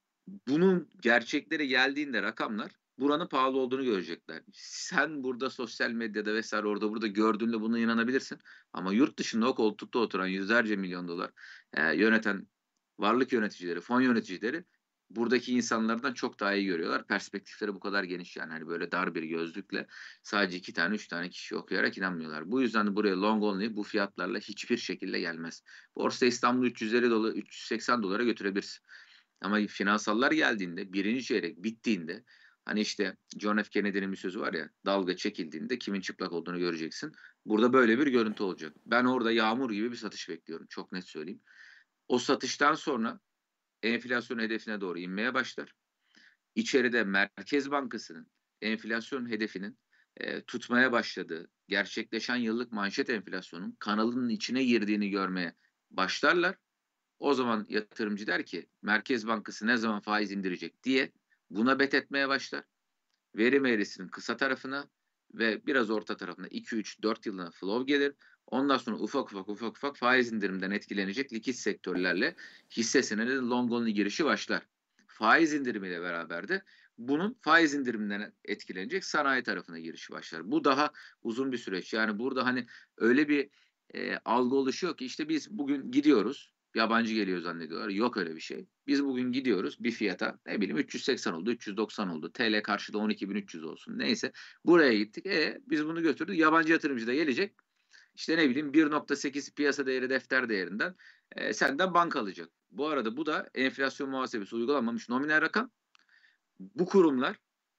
bunun gerçekleri geldiğinde rakamlar buranın pahalı olduğunu görecekler. Sen burada sosyal medyada vesaire orada burada gördüğünde buna inanabilirsin. Ama yurt dışında o koltukta oturan yüzlerce milyon dolar yöneten varlık yöneticileri, fon yöneticileri buradaki insanlardan çok daha iyi görüyorlar. Perspektifleri bu kadar geniş yani hani böyle dar bir gözlükle sadece 2 tane 3 tane kişi okuyarak inanmıyorlar. Bu yüzden de buraya long only bu fiyatlarla hiçbir şekilde gelmez. Borsa İstanbul 350 dolar 380 dolara götürebilirsin. Ama finansallar geldiğinde birinci çeyrek bittiğinde hani işte John F. Kennedy'nin bir sözü var ya dalga çekildiğinde kimin çıplak olduğunu göreceksin. Burada böyle bir görüntü olacak. Ben orada yağmur gibi bir satış bekliyorum. Çok net söyleyeyim. O satıştan sonra enflasyon hedefine doğru inmeye başlar. İçeride Merkez Bankası'nın enflasyon hedefinin tutmaya başladığı, gerçekleşen yıllık manşet enflasyonun kanalının içine girdiğini görmeye başlarlar. O zaman yatırımcı der ki Merkez Bankası ne zaman faiz indirecek diye buna bet etmeye başlar. Verim eğrisinin kısa tarafına ve biraz orta tarafına 2, 3, 4 yılına flow gelir. Ondan sonra ufak ufak faiz indirimden etkilenecek likit sektörlerle hisse senedi long only girişi başlar. Faiz indirimiyle beraber de bunun faiz indiriminden etkilenecek sanayi tarafına girişi başlar. Bu daha uzun bir süreç. Yani burada hani öyle bir algı oluşuyor ki işte biz bugün gidiyoruz. Yabancı geliyor zannediyorlar. Yok öyle bir şey. Biz bugün gidiyoruz bir fiyata ne bileyim 380 oldu, 390 oldu. TL karşıda 12.300 olsun. Neyse buraya gittik. Biz bunu götürdük. Yabancı yatırımcı da gelecek. İşte ne bileyim 1.8 piyasa değeri defter değerinden senden banka alacak. Bu arada bu da enflasyon muhasebesi uygulanmamış nominal rakam. Bu kurumlar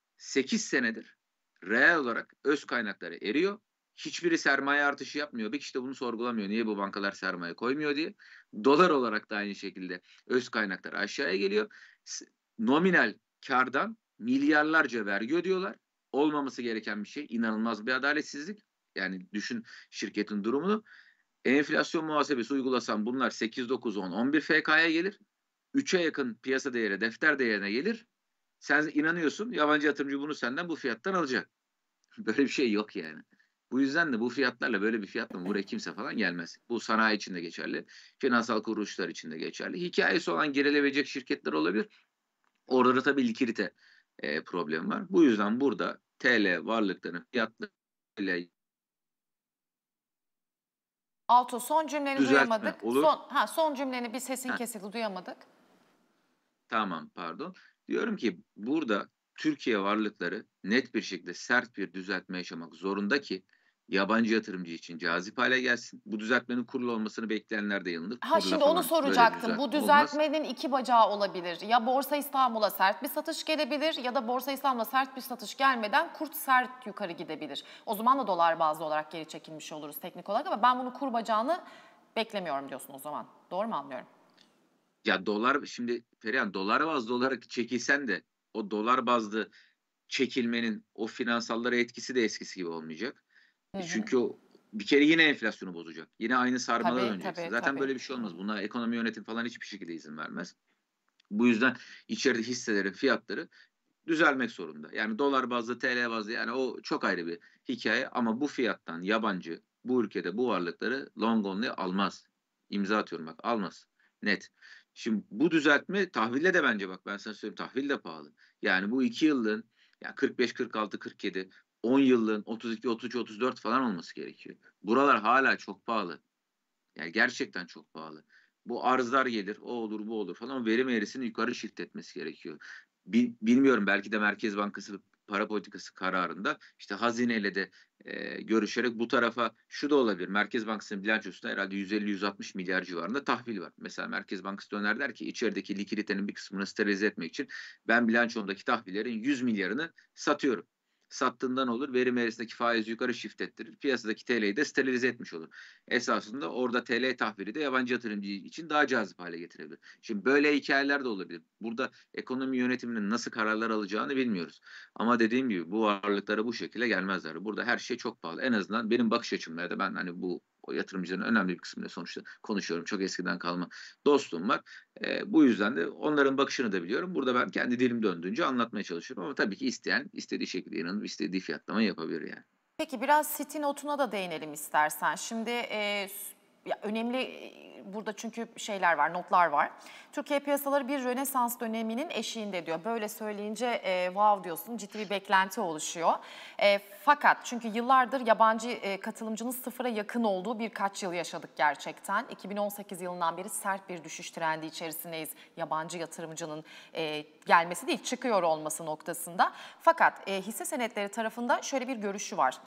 8 senedir reel olarak öz kaynakları eriyor. Hiçbiri sermaye artışı yapmıyor. Bir kişi de bunu sorgulamıyor. Niye bu bankalar sermaye koymuyor diye. Dolar olarak da aynı şekilde öz kaynakları aşağıya geliyor. Nominal kardan milyarlarca vergi ödüyorlar. Olmaması gereken bir şey. İnanılmaz bir adaletsizlik. Yani düşün şirketin durumunu. enflasyon muhasebesi uygulasan bunlar 8, 9, 10, 11 FK'ya gelir. 3'e yakın piyasa değeri, defter değerine gelir. Sen inanıyorsun, yabancı yatırımcı bunu senden bu fiyattan alacak. Böyle bir şey yok yani. Bu yüzden de bu fiyatlarla böyle bir fiyatla buraya kimse falan gelmez. Bu sanayi için de geçerli. Finansal kuruluşlar için de geçerli. Hikayesi olan gerilebilecek şirketler olabilir. Orada da tabii likidite problemi var. Bu yüzden burada TL varlıkların fiyatlarıyla Alto, son cümleni düzeltme duyamadık. olur. Son cümleni, bir sesin Heh, kesildi, duyamadık. tamam, pardon. Diyorum ki burada Türkiye varlıkları net bir şekilde sert bir düzeltme yaşamak zorunda ki yabancı yatırımcı için cazip hale gelsin. Bu düzeltmenin kurulu olmasını bekleyenler de yanılır. Kurla Şimdi onu falan böyle bir soracaktım. Bu düzeltme olmaz. düzeltmenin iki bacağı olabilir. Ya Borsa İstanbul'a sert bir satış gelebilir ya da Borsa İstanbul'a sert bir satış gelmeden kur sert yukarı gidebilir. O zaman da dolar bazlı olarak geri çekilmiş oluruz teknik olarak, ama ben bunu kur bacağını beklemiyorum diyorsun o zaman. Doğru mu anlıyorum? Ya dolar şimdi Perihan, dolar bazlı olarak çekilsen de o dolar bazlı çekilmenin o finansallara etkisi de eskisi gibi olmayacak. Hı hı. Çünkü o bir kere yine enflasyonu bozacak. Yine aynı sarmala Tabii, döneceksin. tabii, Zaten tabii. böyle bir şey olmaz. Buna ekonomi yönetim falan hiçbir şekilde izin vermez. Bu yüzden içeride hisselerin fiyatları düzelmek zorunda. Yani dolar bazlı, TL bazlı, yani o çok ayrı bir hikaye ama bu fiyattan yabancı bu ülkede bu varlıkları long only almaz. İmza atıyorum bak, almaz. Net. Şimdi bu düzeltme tahville de, bence bak ben sana söyleyeyim, tahvil de pahalı. Yani bu 2 yıllığın ya 45, 46, 47, 10 yıllığın 32, 33, 34 falan olması gerekiyor. Buralar hala çok pahalı. Yani gerçekten çok pahalı. Bu arzlar gelir, o olur, bu olur falan, ama verim eğrisini yukarı shift etmesi gerekiyor. Bilmiyorum, belki de Merkez Bankası para politikası kararında işte hazineyle de görüşerek bu tarafa şu da olabilir. Merkez Bankası'nın bilançosunda herhalde 150-160 milyar civarında tahvil var. Mesela Merkez Bankası döner der ki içerideki likiditenin bir kısmını sterilize etmek için ben bilançomdaki tahvillerin 100 milyarını satıyorum. Sattığından olur, verim eğrisindeki faizi yukarı shift ettirir. Piyasadaki TL'yi de sterilize etmiş olur. Esasında orada TL tahvili de yabancı yatırımcı için daha cazip hale getirebilir. Şimdi böyle hikayeler de olabilir. Burada ekonomi yönetiminin nasıl kararlar alacağını bilmiyoruz. Ama dediğim gibi bu varlıklara bu şekilde gelmezler. Burada her şey çok pahalı. En azından benim bakış açımla, ya da ben hani bu o yatırımcıların önemli bir kısmıyla sonuçta konuşuyorum. Çok eskiden kalma dostluğum var. Bu yüzden de onların bakışını da biliyorum. Burada ben kendi dilim döndüğünce anlatmaya çalışıyorum. Ama tabii ki isteyen istediği şekilde inanıp istediği fiyatlama yapabilir yani. Peki biraz City notuna da değinelim istersen. Şimdi ya önemli burada çünkü şeyler var, notlar var. Türkiye piyasaları bir Rönesans döneminin eşiğinde diyor. Böyle söyleyince wow diyorsun, ciddi bir beklenti oluşuyor. Fakat çünkü yıllardır yabancı katılımcının sıfıra yakın olduğu birkaç yıl yaşadık gerçekten. 2018 yılından beri sert bir düşüş trendi içerisindeyiz. Yabancı yatırımcının gelmesi değil, çıkıyor olması noktasında. Fakat hisse senetleri tarafında şöyle bir görüşü var.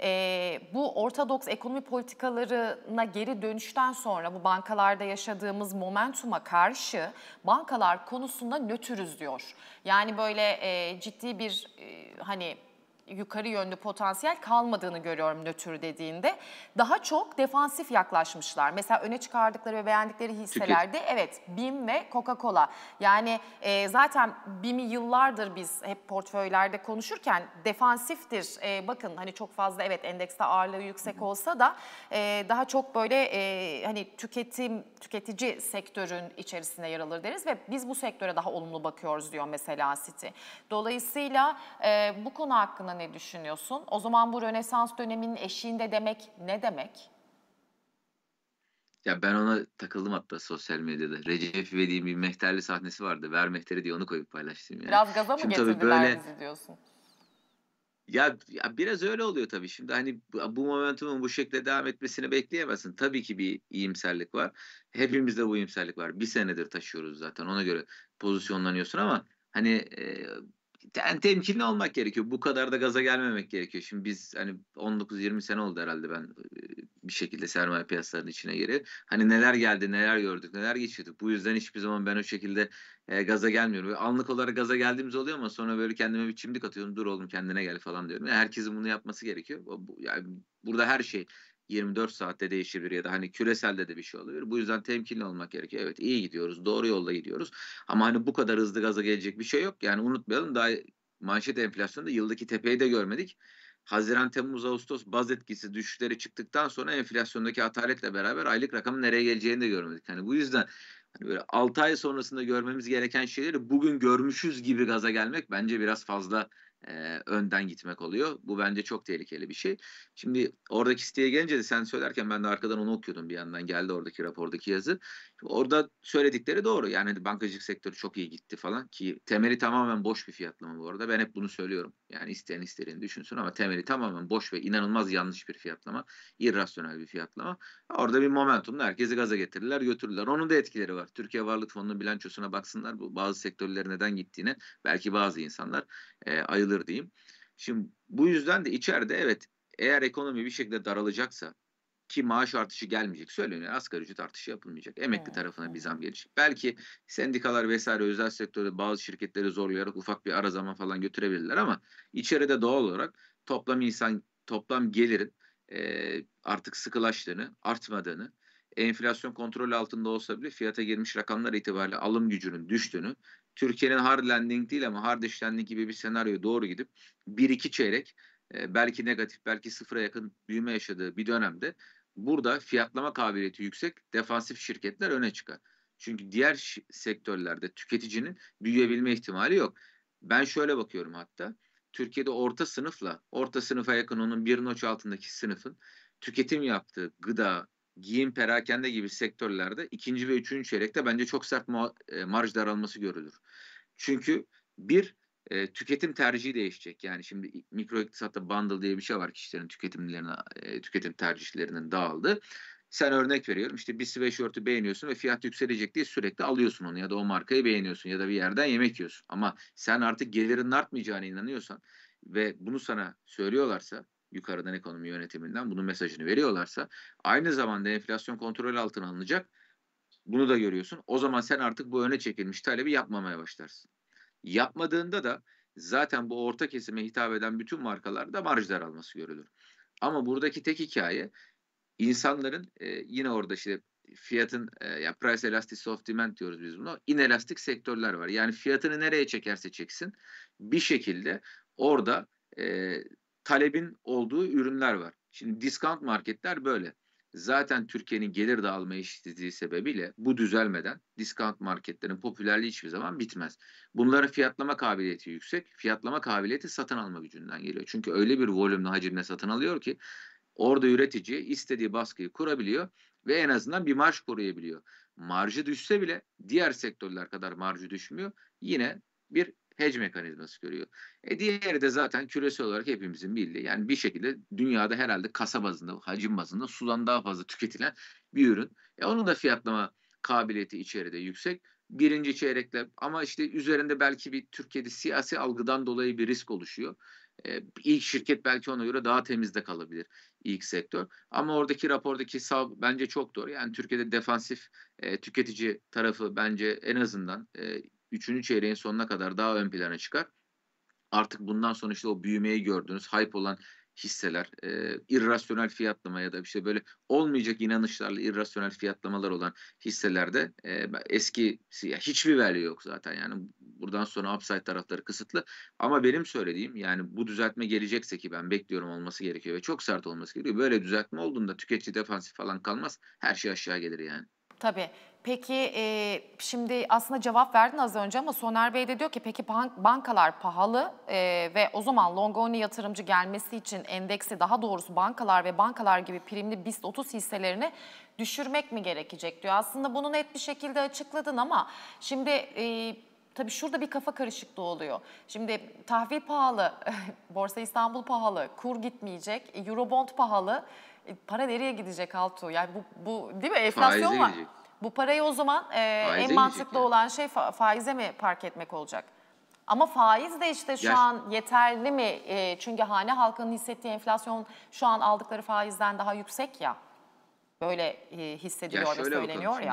Bu ortodoks ekonomi politikalarına geri dönüşten sonra bu bankalarda yaşadığımız momentuma karşı bankalar konusunda nötrüz diyor. Yani böyle ciddi bir hani yukarı yönlü potansiyel kalmadığını görüyorum nötr dediğinde. Daha çok defansif yaklaşmışlar. Mesela öne çıkardıkları ve beğendikleri hisselerde evet BİM ve Coca-Cola. Yani zaten BİM'i yıllardır biz hep portföylerde konuşurken defansiftir. Bakın hani çok fazla evet endekste ağırlığı yüksek olsa da daha çok böyle hani tüketici sektörün içerisinde yer alır deriz ve biz bu sektöre daha olumlu bakıyoruz diyor mesela Citi. Dolayısıyla bu konu hakkında ne düşünüyorsun? O zaman bu Rönesans döneminin eşiğinde demek ne demek? Ya ben ona takıldım hatta sosyal medyada. Recep İvedik'in bir mehterli sahnesi vardı. Ver mehteri diye onu koyup paylaştım yani. Biraz gaza mı Şimdi tabii getirdiler böyle bizi diyorsun? ya biraz öyle oluyor tabii. Şimdi hani bu momentumun bu şekilde devam etmesini bekleyemezsin. Tabii ki bir iyimserlik var. Hepimizde bu iyimserlik var. Bir senedir taşıyoruz zaten. Ona göre pozisyonlanıyorsun ama hani temkinli olmak gerekiyor. Bu kadar da gaza gelmemek gerekiyor. Şimdi biz hani 19-20 sene oldu herhalde ben bir şekilde sermaye piyasalarının içine geri. Hani neler geldi, neler gördük, neler geçirdik. Bu yüzden hiçbir zaman ben o şekilde gaza gelmiyorum. Böyle anlık olarak gaza geldiğimiz oluyor ama sonra böyle kendime bir çimdik atıyorum. Dur oğlum kendine gel falan diyorum. Yani herkesin bunu yapması gerekiyor. Yani burada her şey 24 saatte değişebilir ya da hani küreselde de bir şey olabilir. Bu yüzden temkinli olmak gerekiyor. Evet, iyi gidiyoruz, doğru yolda gidiyoruz. Ama hani bu kadar hızlı gaza gelecek bir şey yok. Yani unutmayalım, daha manşet enflasyonda yıldaki tepeyi de görmedik. Haziran, Temmuz, Ağustos baz etkisi düşüşleri çıktıktan sonra enflasyondaki ataletle beraber aylık rakamın nereye geleceğini de görmedik. Hani bu yüzden hani böyle 6 ay sonrasında görmemiz gereken şeyleri bugün görmüşüz gibi gaza gelmek bence biraz fazla önden gitmek oluyor. Bu bence çok tehlikeli bir şey. Şimdi oradaki siteye gelince de sen söylerken ben de arkadan onu okuyordum bir yandan. Geldi oradaki rapordaki yazı. Orada söyledikleri doğru. Yani hani bankacılık sektörü çok iyi gitti falan ki temeli tamamen boş bir fiyatlama bu arada. Ben hep bunu söylüyorum. Yani isteyen istediğini düşünsün ama temeli tamamen boş ve inanılmaz yanlış bir fiyatlama. İrrasyonel bir fiyatlama. Orada bir momentumla herkesi gaza getirdiler, götürdüler. Onun da etkileri var. Türkiye Varlık Fonu'nun bilançosuna baksınlar. Bu bazı sektörlere neden gittiğini belki bazı insanlar ayılır diyeyim. Şimdi bu yüzden de içeride evet eğer ekonomi bir şekilde daralacaksa ki maaş artışı gelmeyecek. Söyleniyor asgari ücret artışı yapılmayacak. Emekli tarafına bir zam gelecek. Belki sendikalar vesaire özel sektörde bazı şirketleri zorlayarak ufak bir ara zaman falan götürebilirler ama içeride doğal olarak toplam gelirin artık sıkılaştığını, artmadığını, enflasyon kontrol altında olsa bile fiyata girmiş rakamlar itibariyle alım gücünün düştüğünü, Türkiye'nin hard landing değil ama hard landing gibi bir senaryoya doğru gidip bir iki çeyrek belki negatif, belki sıfıra yakın büyüme yaşadığı bir dönemde burada fiyatlama kabiliyeti yüksek defansif şirketler öne çıkar. Çünkü diğer sektörlerde tüketicinin büyüyebilme ihtimali yok. Ben şöyle bakıyorum hatta. Türkiye'de orta sınıfa yakın onun bir notch altındaki sınıfın tüketim yaptığı gıda, giyim, perakende gibi sektörlerde ikinci ve üçüncü çeyrekte bence çok sert marj daralması görülür. Çünkü bir tüketim tercihi değişecek. Yani şimdi mikro iktisatta bundle diye bir şey var kişilerin tüketim tercihlerinin dağıldığı. Sen örnek veriyorum işte bir sweatshirt'ü beğeniyorsun ve fiyat yükselecek diye sürekli alıyorsun onu ya da o markayı beğeniyorsun ya da bir yerden yemek yiyorsun. Ama sen artık gelirin artmayacağına inanıyorsan ve bunu sana söylüyorlarsa yukarıdan ekonomi yönetiminden bunun mesajını veriyorlarsa aynı zamanda enflasyon kontrol altına alınacak. Bunu da görüyorsun. O zaman sen artık bu öne çekilmiş talebi yapmamaya başlarsın. Yapmadığında da zaten bu orta kesime hitap eden bütün markalarda marj daralması görülür. Ama buradaki tek hikaye insanların yine orada işte fiyatın ya price elasticity of demand diyoruz biz buna. İnelastik sektörler var. Yani fiyatını nereye çekerse çeksin bir şekilde orada e, talebin olduğu ürünler var. Şimdi discount marketler böyle. Zaten Türkiye'nin gelir dağılma eşitsizliği sebebiyle bu düzelmeden discount marketlerin popülerliği hiçbir zaman bitmez. Bunların fiyatlama kabiliyeti yüksek. Fiyatlama kabiliyeti satın alma gücünden geliyor. Çünkü öyle bir volümle hacimle satın alıyor ki orada üretici istediği baskıyı kurabiliyor ve en azından bir marj koruyabiliyor. Marjı düşse bile diğer sektörler kadar marjı düşmüyor. Yine bir hedge mekanizması görüyor. Diğeri de zaten küresel olarak hepimizin bildiği. Yani bir şekilde dünyada herhalde kasa bazında, hacim bazında sudan daha fazla tüketilen bir ürün. Onun da fiyatlama kabiliyeti içeride yüksek. Birinci çeyrekte ama işte üzerinde belki bir Türkiye'de siyasi algıdan dolayı bir risk oluşuyor. İlk şirket belki ona göre daha temizde kalabilir ilk sektör. Ama oradaki rapordaki sav bence çok doğru. Yani Türkiye'de defansif tüketici tarafı bence en azından 3. çeyreğin sonuna kadar daha ön plana çıkar. Artık bundan sonra işte o büyümeyi gördüğünüz hype olan hisseler, irrasyonel fiyatlama ya da işte böyle olmayacak inanışlarla irrasyonel fiyatlamalar olan hisselerde hiçbir value yok zaten. Yani buradan sonra upside tarafları kısıtlı. Ama benim söylediğim yani bu düzeltme gelecekse ki ben bekliyorum olması gerekiyor ve çok sert olması gerekiyor. Böyle düzeltme olduğunda tüketici defansif falan kalmaz. Her şey aşağı gelir yani. Tabii. Peki şimdi aslında cevap verdin az önce ama Soner Bey de diyor ki peki bankalar pahalı ve o zaman long only yatırımcı gelmesi için endeksi daha doğrusu bankalar ve bankalar gibi primli BIST 30 hisselerini düşürmek mi gerekecek diyor. Aslında bunu net bir şekilde açıkladın ama şimdi tabii şurada bir kafa karışıklığı oluyor. Şimdi tahvil pahalı, Borsa İstanbul pahalı, kur gitmeyecek, Eurobond pahalı. Para nereye gidecek Altuğ? Yani bu değil mi? Enflasyon Faize var. gidecek. Bu parayı o zaman en Faize mantıklı gidecek yani. olan şey faize mi park etmek olacak? Ama faiz de işte şu an yeterli mi? Çünkü hane halkının hissettiği enflasyon şu an aldıkları faizden daha yüksek ya. Böyle hissediliyor ve Şöyle bakalım söyleniyor şimdi ya.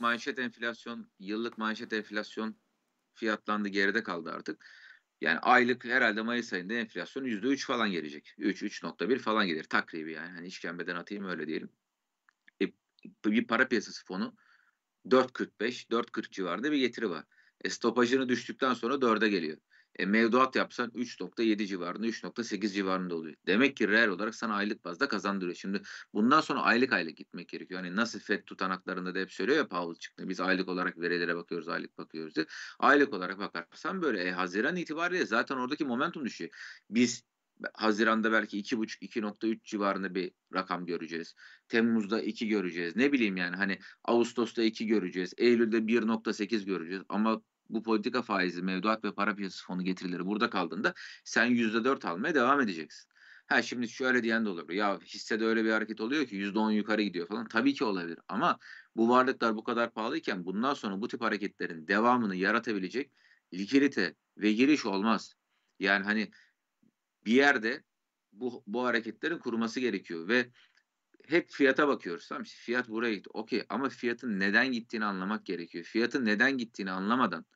yıllık manşet enflasyon fiyatlandı geride kaldı artık. Yani aylık herhalde Mayıs ayında enflasyon %3 falan gelecek. 3,1 falan gelir takribi yani. Hani işkembeden atayım öyle diyelim. E, Bir para piyasası fonu 4,45, 4,40 civarında bir getiri var. Stopajını düştükten sonra 4'e geliyor. Mevduat yapsan 3.7 civarında, 3.8 civarında oluyor. Demek ki reel olarak sana aylık bazda kazandırıyor. Şimdi bundan sonra aylık aylık gitmek gerekiyor. Hani nasıl FED tutanaklarında da hep söylüyor ya Powell çıktı. Biz aylık olarak verilere bakıyoruz, aylık bakıyoruz diye. Aylık olarak bakarsan böyle. Haziran itibariyle zaten oradaki momentum düşüyor. Biz Haziran'da belki 2,5, 2.3 civarında bir rakam göreceğiz. Temmuz'da 2 göreceğiz. Ne bileyim yani hani Ağustos'ta 2 göreceğiz. Eylül'de 1.8 göreceğiz. Ama bu politika faizi, mevduat ve para piyasası fonu getirileri burada kaldığında sen %4 almaya devam edeceksin. Ha şimdi şöyle diyen de olur. Ya hissede öyle bir hareket oluyor ki %10 yukarı gidiyor falan. Tabii ki olabilir ama bu varlıklar bu kadar pahalıyken bundan sonra bu tip hareketlerin devamını yaratabilecek likidite ve giriş olmaz. Yani hani bir yerde bu hareketlerin kuruması gerekiyor ve hep fiyata bakıyoruz. Tamam işte fiyat buraya gitti. Okey ama fiyatın neden gittiğini anlamak gerekiyor. Fiyatın neden gittiğini anlamadan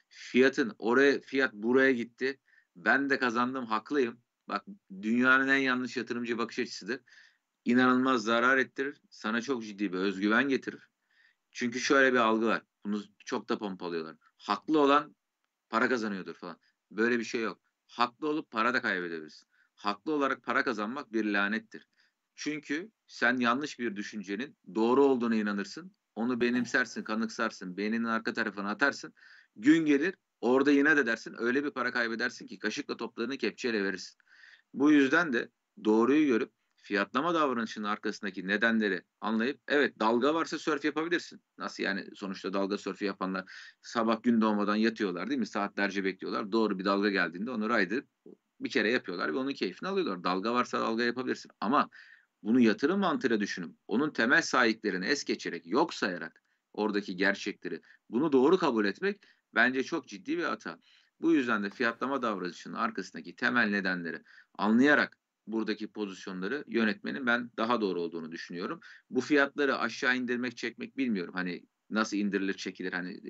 fiyat buraya gitti. Ben de kazandım, haklıyım. Bak dünyanın en yanlış yatırımcı bakış açısıdır. İnanılmaz zarar ettirir. Sana çok ciddi bir özgüven getirir. Çünkü şöyle bir algı var. Bunu çok da pompalıyorlar. Haklı olan para kazanıyordur falan. Böyle bir şey yok. Haklı olup para da kaybedebilirsin. Haklı olarak para kazanmak bir lanettir. Çünkü sen yanlış bir düşüncenin doğru olduğuna inanırsın. Onu benimsersin, kanıksarsın, beyninin arka tarafına atarsın. Gün gelir orada yine de dersin öyle bir para kaybedersin ki kaşıkla toplarını kepçeyle verirsin. Bu yüzden de doğruyu görüp fiyatlama davranışının arkasındaki nedenleri anlayıp evet dalga varsa sörf yapabilirsin. Nasıl yani sonuçta dalga sörfü yapanlar sabah gün doğmadan yatıyorlar değil mi? Saatlerce bekliyorlar. Doğru bir dalga geldiğinde onu raydı bir kere yapıyorlar ve onun keyfini alıyorlar. Dalga varsa dalga yapabilirsin. Ama bunu yatırım mantığıyla düşünüp onun temel sahiplerini es geçerek yok sayarak oradaki gerçekleri bunu doğru kabul etmek bence çok ciddi bir hata. Bu yüzden de fiyatlama davranışının arkasındaki temel nedenleri anlayarak buradaki pozisyonları yönetmenin ben daha doğru olduğunu düşünüyorum. Bu fiyatları aşağı indirmek, çekmek bilmiyorum. Hani nasıl indirilir, çekilir hani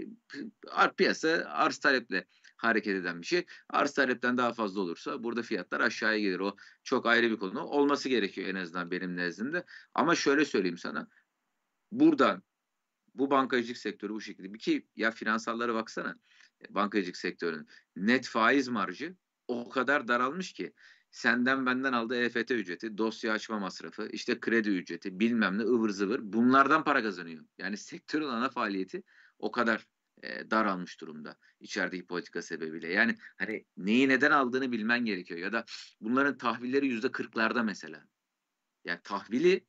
piyasa arz taleple hareket eden bir şey. Arz talepten daha fazla olursa burada fiyatlar aşağıya gelir. O çok ayrı bir konu. Olması gerekiyor en azından benim nezdimde. Ama şöyle söyleyeyim sana. Buradan bu bankacılık sektörü bu şekilde. Bir ki ya finansallara baksana. Bankacılık sektörünün net faiz marjı o kadar daralmış ki senden benden aldığı EFT ücreti, dosya açma masrafı, işte kredi ücreti, bilmem ne ıvır zıvır bunlardan para kazanıyor. Yani sektörün ana faaliyeti o kadar daralmış durumda içerideki politika sebebiyle. Yani hani neyi neden aldığını bilmen gerekiyor ya da bunların tahvilleri %40'larda mesela. Yani tahvili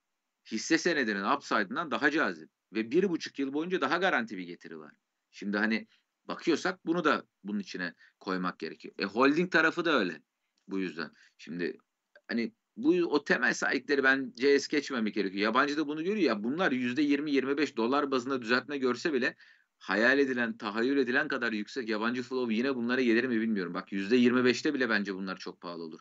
hisse senedinin upside'ından daha cazip ve 1,5 yıl boyunca daha garanti bir getiri var. Şimdi hani bakıyorsak bunu da bunun içine koymak gerekiyor. Holding tarafı da öyle bu yüzden. Şimdi hani bu o temel sahipleri bence es geçmemek gerekiyor. Yabancı da bunu görüyor ya bunlar %20-25 dolar bazında düzeltme görse bile hayal edilen, tahayyül edilen kadar yüksek yabancı flow yine bunlara gelir mi bilmiyorum. Bak %25'te bile bence bunlar çok pahalı olur.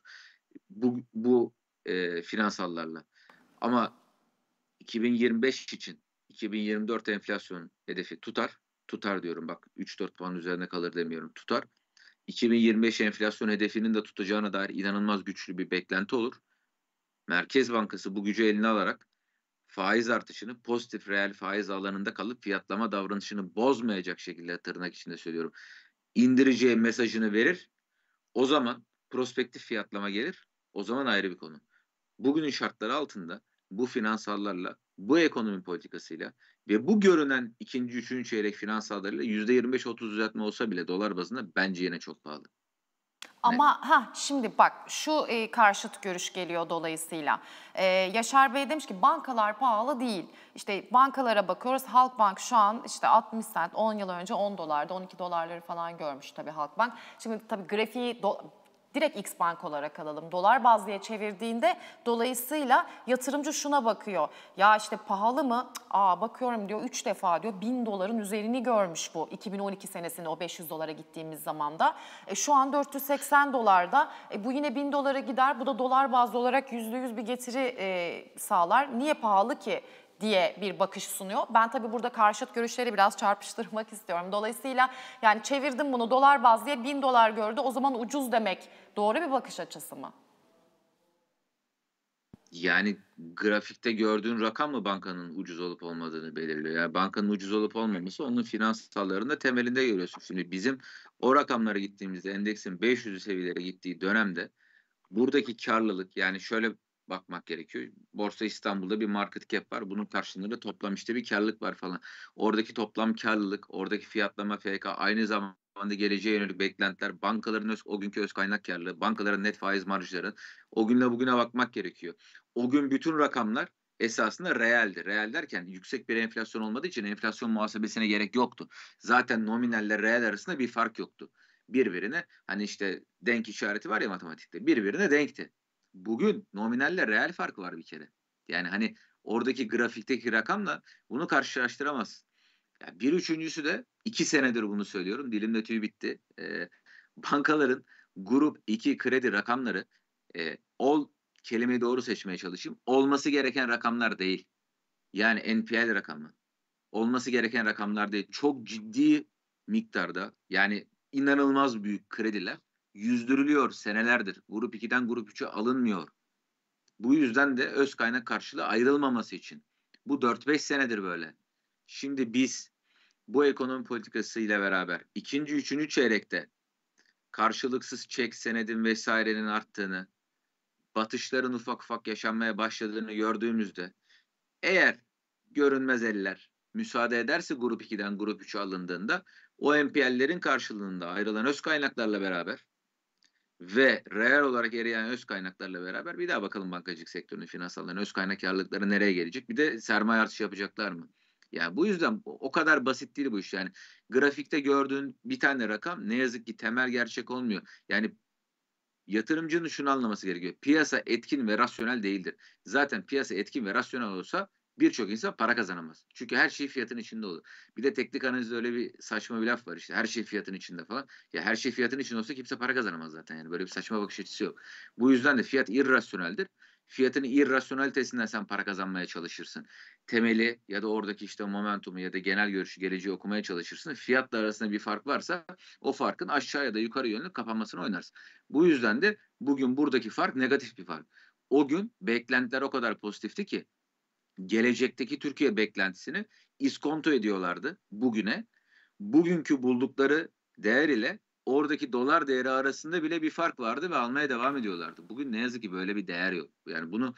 Bu finansallarla. Ama 2025 için 2024 enflasyon hedefi tutar. Tutar diyorum bak 3-4 puan üzerine kalır demiyorum tutar. 2025 enflasyon hedefinin de tutacağına dair inanılmaz güçlü bir beklenti olur. Merkez Bankası bu gücü eline alarak faiz artışını pozitif reel faiz alanında kalıp fiyatlama davranışını bozmayacak şekilde tırnak içinde söylüyorum. İndireceği mesajını verir. O zaman prospektif fiyatlama gelir. O zaman ayrı bir konu. Bugünün şartları altında bu finansallarla, bu ekonomi politikasıyla ve bu görünen ikinci, üçüncü çeyrek finansallarıyla %25-30 düzeltme olsa bile dolar bazında bence yine çok pahalı. Ama şimdi bak şu karşıt görüş geliyor dolayısıyla. Yaşar Bey demiş ki bankalar pahalı değil. İşte bankalara bakıyoruz. Halkbank şu an işte 60 sent 10 yıl önce 10 dolarda 12 dolarları falan görmüş tabii Halkbank. Şimdi tabii grafiği direkt X Bank olarak alalım. Dolar bazlıya çevirdiğinde dolayısıyla yatırımcı şuna bakıyor. Ya işte pahalı mı? Bakıyorum diyor 3 defa diyor 1000 doların üzerini görmüş bu 2012 senesinde o 500 dolara gittiğimiz zamanda. Şu an 480 dolarda. Bu yine 1000 dolara gider. Bu da dolar bazlı olarak %100 bir getiri sağlar. Niye pahalı ki? Diye bir bakış sunuyor. Ben tabii burada karşıt görüşleri biraz çarpıştırmak istiyorum. Dolayısıyla yani çevirdim bunu dolar bazlıya 1000 dolar gördü o zaman ucuz demek doğru bir bakış açısı mı? Yani grafikte gördüğün rakam mı bankanın ucuz olup olmadığını belirliyor. Yani bankanın ucuz olup olmaması onun finansallarının da temelinde görüyorsun. Şimdi bizim o rakamlara gittiğimizde endeksin 500'lü seviyelere gittiği dönemde buradaki karlılık, yani şöyle bakmak gerekiyor. Borsa İstanbul'da bir market cap var. Bunun karşılığında toplam işte bir karlılık var falan. Oradaki toplam karlılık, oradaki fiyatlama FK, aynı zamanda geleceğe yönelik beklentiler, bankaların o günkü öz kaynak karlılığı, bankaların net faiz marjları, o günle bugüne bakmak gerekiyor. O gün bütün rakamlar esasında reeldi. Reel derken yüksek bir enflasyon olmadığı için enflasyon muhasebesine gerek yoktu. Zaten nominalle reel arasında bir fark yoktu. Birbirine, hani işte denk işareti var ya matematikte, birbirine denkti. Bugün nominalle reel fark var bir kere. Yani hani oradaki grafikteki rakamla bunu karşılaştıramazsın. Yani bir üçüncüsü de 2 senedir bunu söylüyorum. Dilimde tüy bitti. Bankaların grup 2 kredi rakamları, kelimeyi doğru seçmeye çalışayım. Olması gereken rakamlar değil. Yani NPL rakamı. Olması gereken rakamlar değil. Çok ciddi miktarda, yani inanılmaz büyük krediler yüzdürülüyor senelerdir. Grup 2'den grup 3'e alınmıyor. Bu yüzden de öz kaynak karşılığı ayrılmaması için. Bu 4-5 senedir böyle. Şimdi biz bu ekonomi politikası ile beraber ikinci, üçüncü çeyrekte karşılıksız çek, senedin vesairenin arttığını, batışların ufak ufak yaşanmaya başladığını gördüğümüzde, eğer görünmez eller müsaade ederse grup 2'den grup 3'e alındığında, o NPL'lerin karşılığında ayrılan öz kaynaklarla beraber ve reel olarak eriyen öz kaynaklarla beraber bir daha bakalım bankacılık sektörünün finansallarının öz kaynak karlılıkları nereye gelecek? Bir de sermaye artışı yapacaklar mı? Yani bu yüzden o kadar basit değil bu iş. Yani grafikte gördüğün bir tane rakam ne yazık ki temel gerçek olmuyor. Yani yatırımcının şunu anlaması gerekiyor. Piyasa etkin ve rasyonel değildir. Zaten piyasa etkin ve rasyonel olsa birçok insan para kazanamaz. Çünkü her şey fiyatın içinde olur. Bir de teknik analizde öyle bir saçma bir laf var işte. Her şey fiyatın içinde falan. Ya her şey fiyatın içinde olsa kimse para kazanamaz zaten. Yani böyle bir saçma bakış açısı yok. Bu yüzden de fiyat irrasyoneldir. Fiyatın irrasyonelitesinden sen para kazanmaya çalışırsın. Temeli ya da oradaki işte momentumu ya da genel görüşü, geleceği okumaya çalışırsın. Fiyatla arasında bir fark varsa o farkın aşağı ya da yukarı yönlü kapanmasını oynarsın. Bu yüzden de bugün buradaki fark negatif bir fark. O gün beklentiler o kadar pozitifti ki gelecekteki Türkiye beklentisini iskonto ediyorlardı bugüne. Bugünkü buldukları değer ile oradaki dolar değeri arasında bile bir fark vardı ve almaya devam ediyorlardı. Bugün ne yazık ki böyle bir değer yok. Yani bunu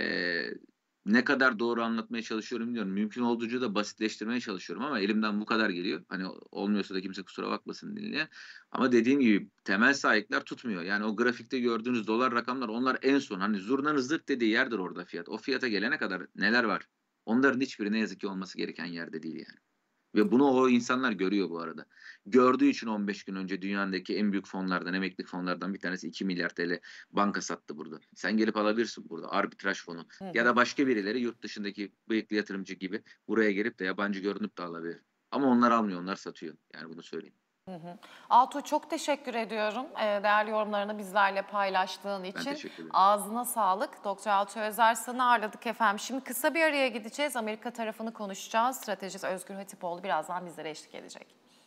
ne kadar doğru anlatmaya çalışıyorum bilmiyorum. Mümkün olduğunca da basitleştirmeye çalışıyorum ama elimden bu kadar geliyor. Hani olmuyorsa da kimse kusura bakmasın dinleyen. Ama dediğim gibi temel sahipler tutmuyor. Yani o grafikte gördüğünüz dolar rakamlar, onlar en son, hani zurnanın zırt dediği yerdir orada fiyat. O fiyata gelene kadar neler var? Onların hiçbiri ne yazık ki olması gereken yerde değil yani. Ve bunu o insanlar görüyor bu arada. Gördüğü için 15 gün önce dünyadaki en büyük fonlardan, emeklilik fonlardan bir tanesi 2 milyar TL banka sattı burada. Sen gelip alabilirsin burada arbitraj fonu. Ya da başka birileri yurt dışındaki bıyıklı yatırımcı gibi buraya gelip de yabancı görünüp de alabilir. Ama onlar almıyor, onlar satıyor. Yani bunu söyleyeyim. Altuğ, çok teşekkür ediyorum. Değerli yorumlarını bizlerle paylaştığın için. teşekkür ederim. Ağzına sağlık. Doktor Altuğ Özarsan'ı ağırladık efendim. Şimdi kısa bir araya gideceğiz. Amerika tarafını konuşacağız. Stratejist Özgür Hatipoğlu birazdan bizlere eşlik edecek.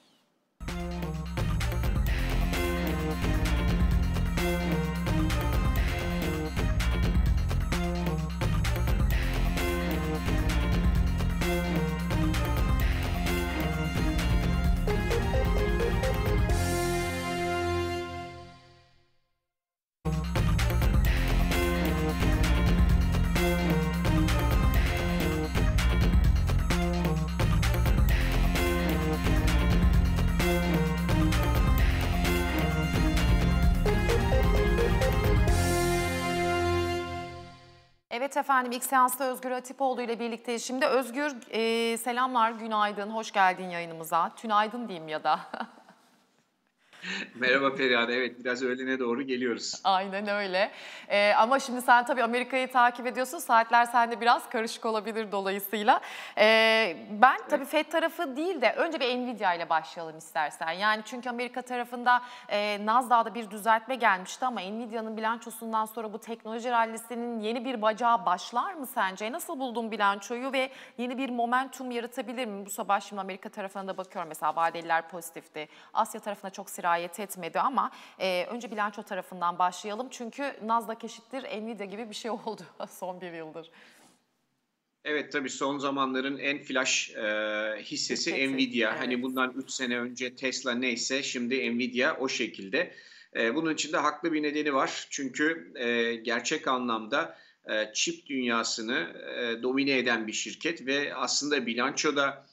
Evet efendim, ilk seansta Özgür Hatipoğlu ile birlikte. Şimdi Özgür, selamlar, günaydın, hoş geldin yayınımıza. Tünaydın diyeyim ya da. Merhaba Perihan, evet biraz öğlene doğru geliyoruz. Aynen öyle. Ama şimdi sen tabii Amerika'yı takip ediyorsun. Saatler sende biraz karışık olabilir dolayısıyla. Ben tabii FED tarafı değil de önce bir Nvidia ile başlayalım istersen. Yani çünkü Amerika tarafında Nasdaq'da bir düzeltme gelmişti ama Nvidia'nın bilançosundan sonra bu teknoloji rallisinin yeni bir bacağı başlar mı sence? Nasıl buldun bilançoyu ve yeni bir momentum yaratabilir mi? Bu sabah şimdi Amerika tarafına da bakıyorum. Mesela vadeliler pozitifti. Asya tarafına çok sirayet riayet etmedi ama önce bilanço tarafından başlayalım. Çünkü Nasdaq eşittir Nvidia gibi bir şey oldu son bir yıldır. Evet, tabii son zamanların en flash hissesi Şirketi, Nvidia. evet. Hani bundan 3 sene önce Tesla neyse şimdi Nvidia o şekilde. Bunun için de haklı bir nedeni var. Çünkü gerçek anlamda çip dünyasını domine eden bir şirket ve aslında bilançoda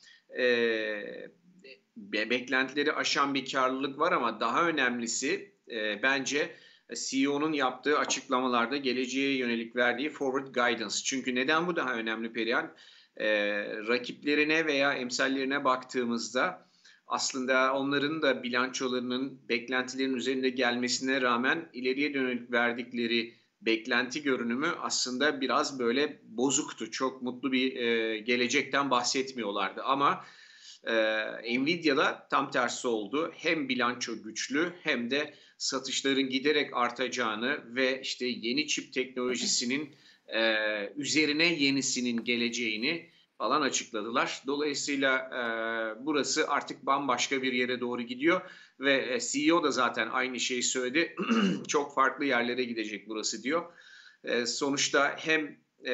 beklentileri aşan bir karlılık var ama daha önemlisi bence CEO'nun yaptığı açıklamalarda geleceğe yönelik verdiği forward guidance. Çünkü neden bu daha önemli Perihan? Rakiplerine veya emsallerine baktığımızda aslında onların da bilançolarının beklentilerin üzerinde gelmesine rağmen ileriye dönük verdikleri beklenti görünümü aslında biraz böyle bozuktu. Çok mutlu bir gelecekten bahsetmiyorlardı ama Nvidia'da tam tersi oldu. Hem bilanço güçlü hem de satışların giderek artacağını ve işte yeni çip teknolojisinin üzerine yenisinin geleceğini falan açıkladılar. Dolayısıyla burası artık bambaşka bir yere doğru gidiyor ve CEO da zaten aynı şeyi söyledi. Çok farklı yerlere gidecek burası diyor. Sonuçta hem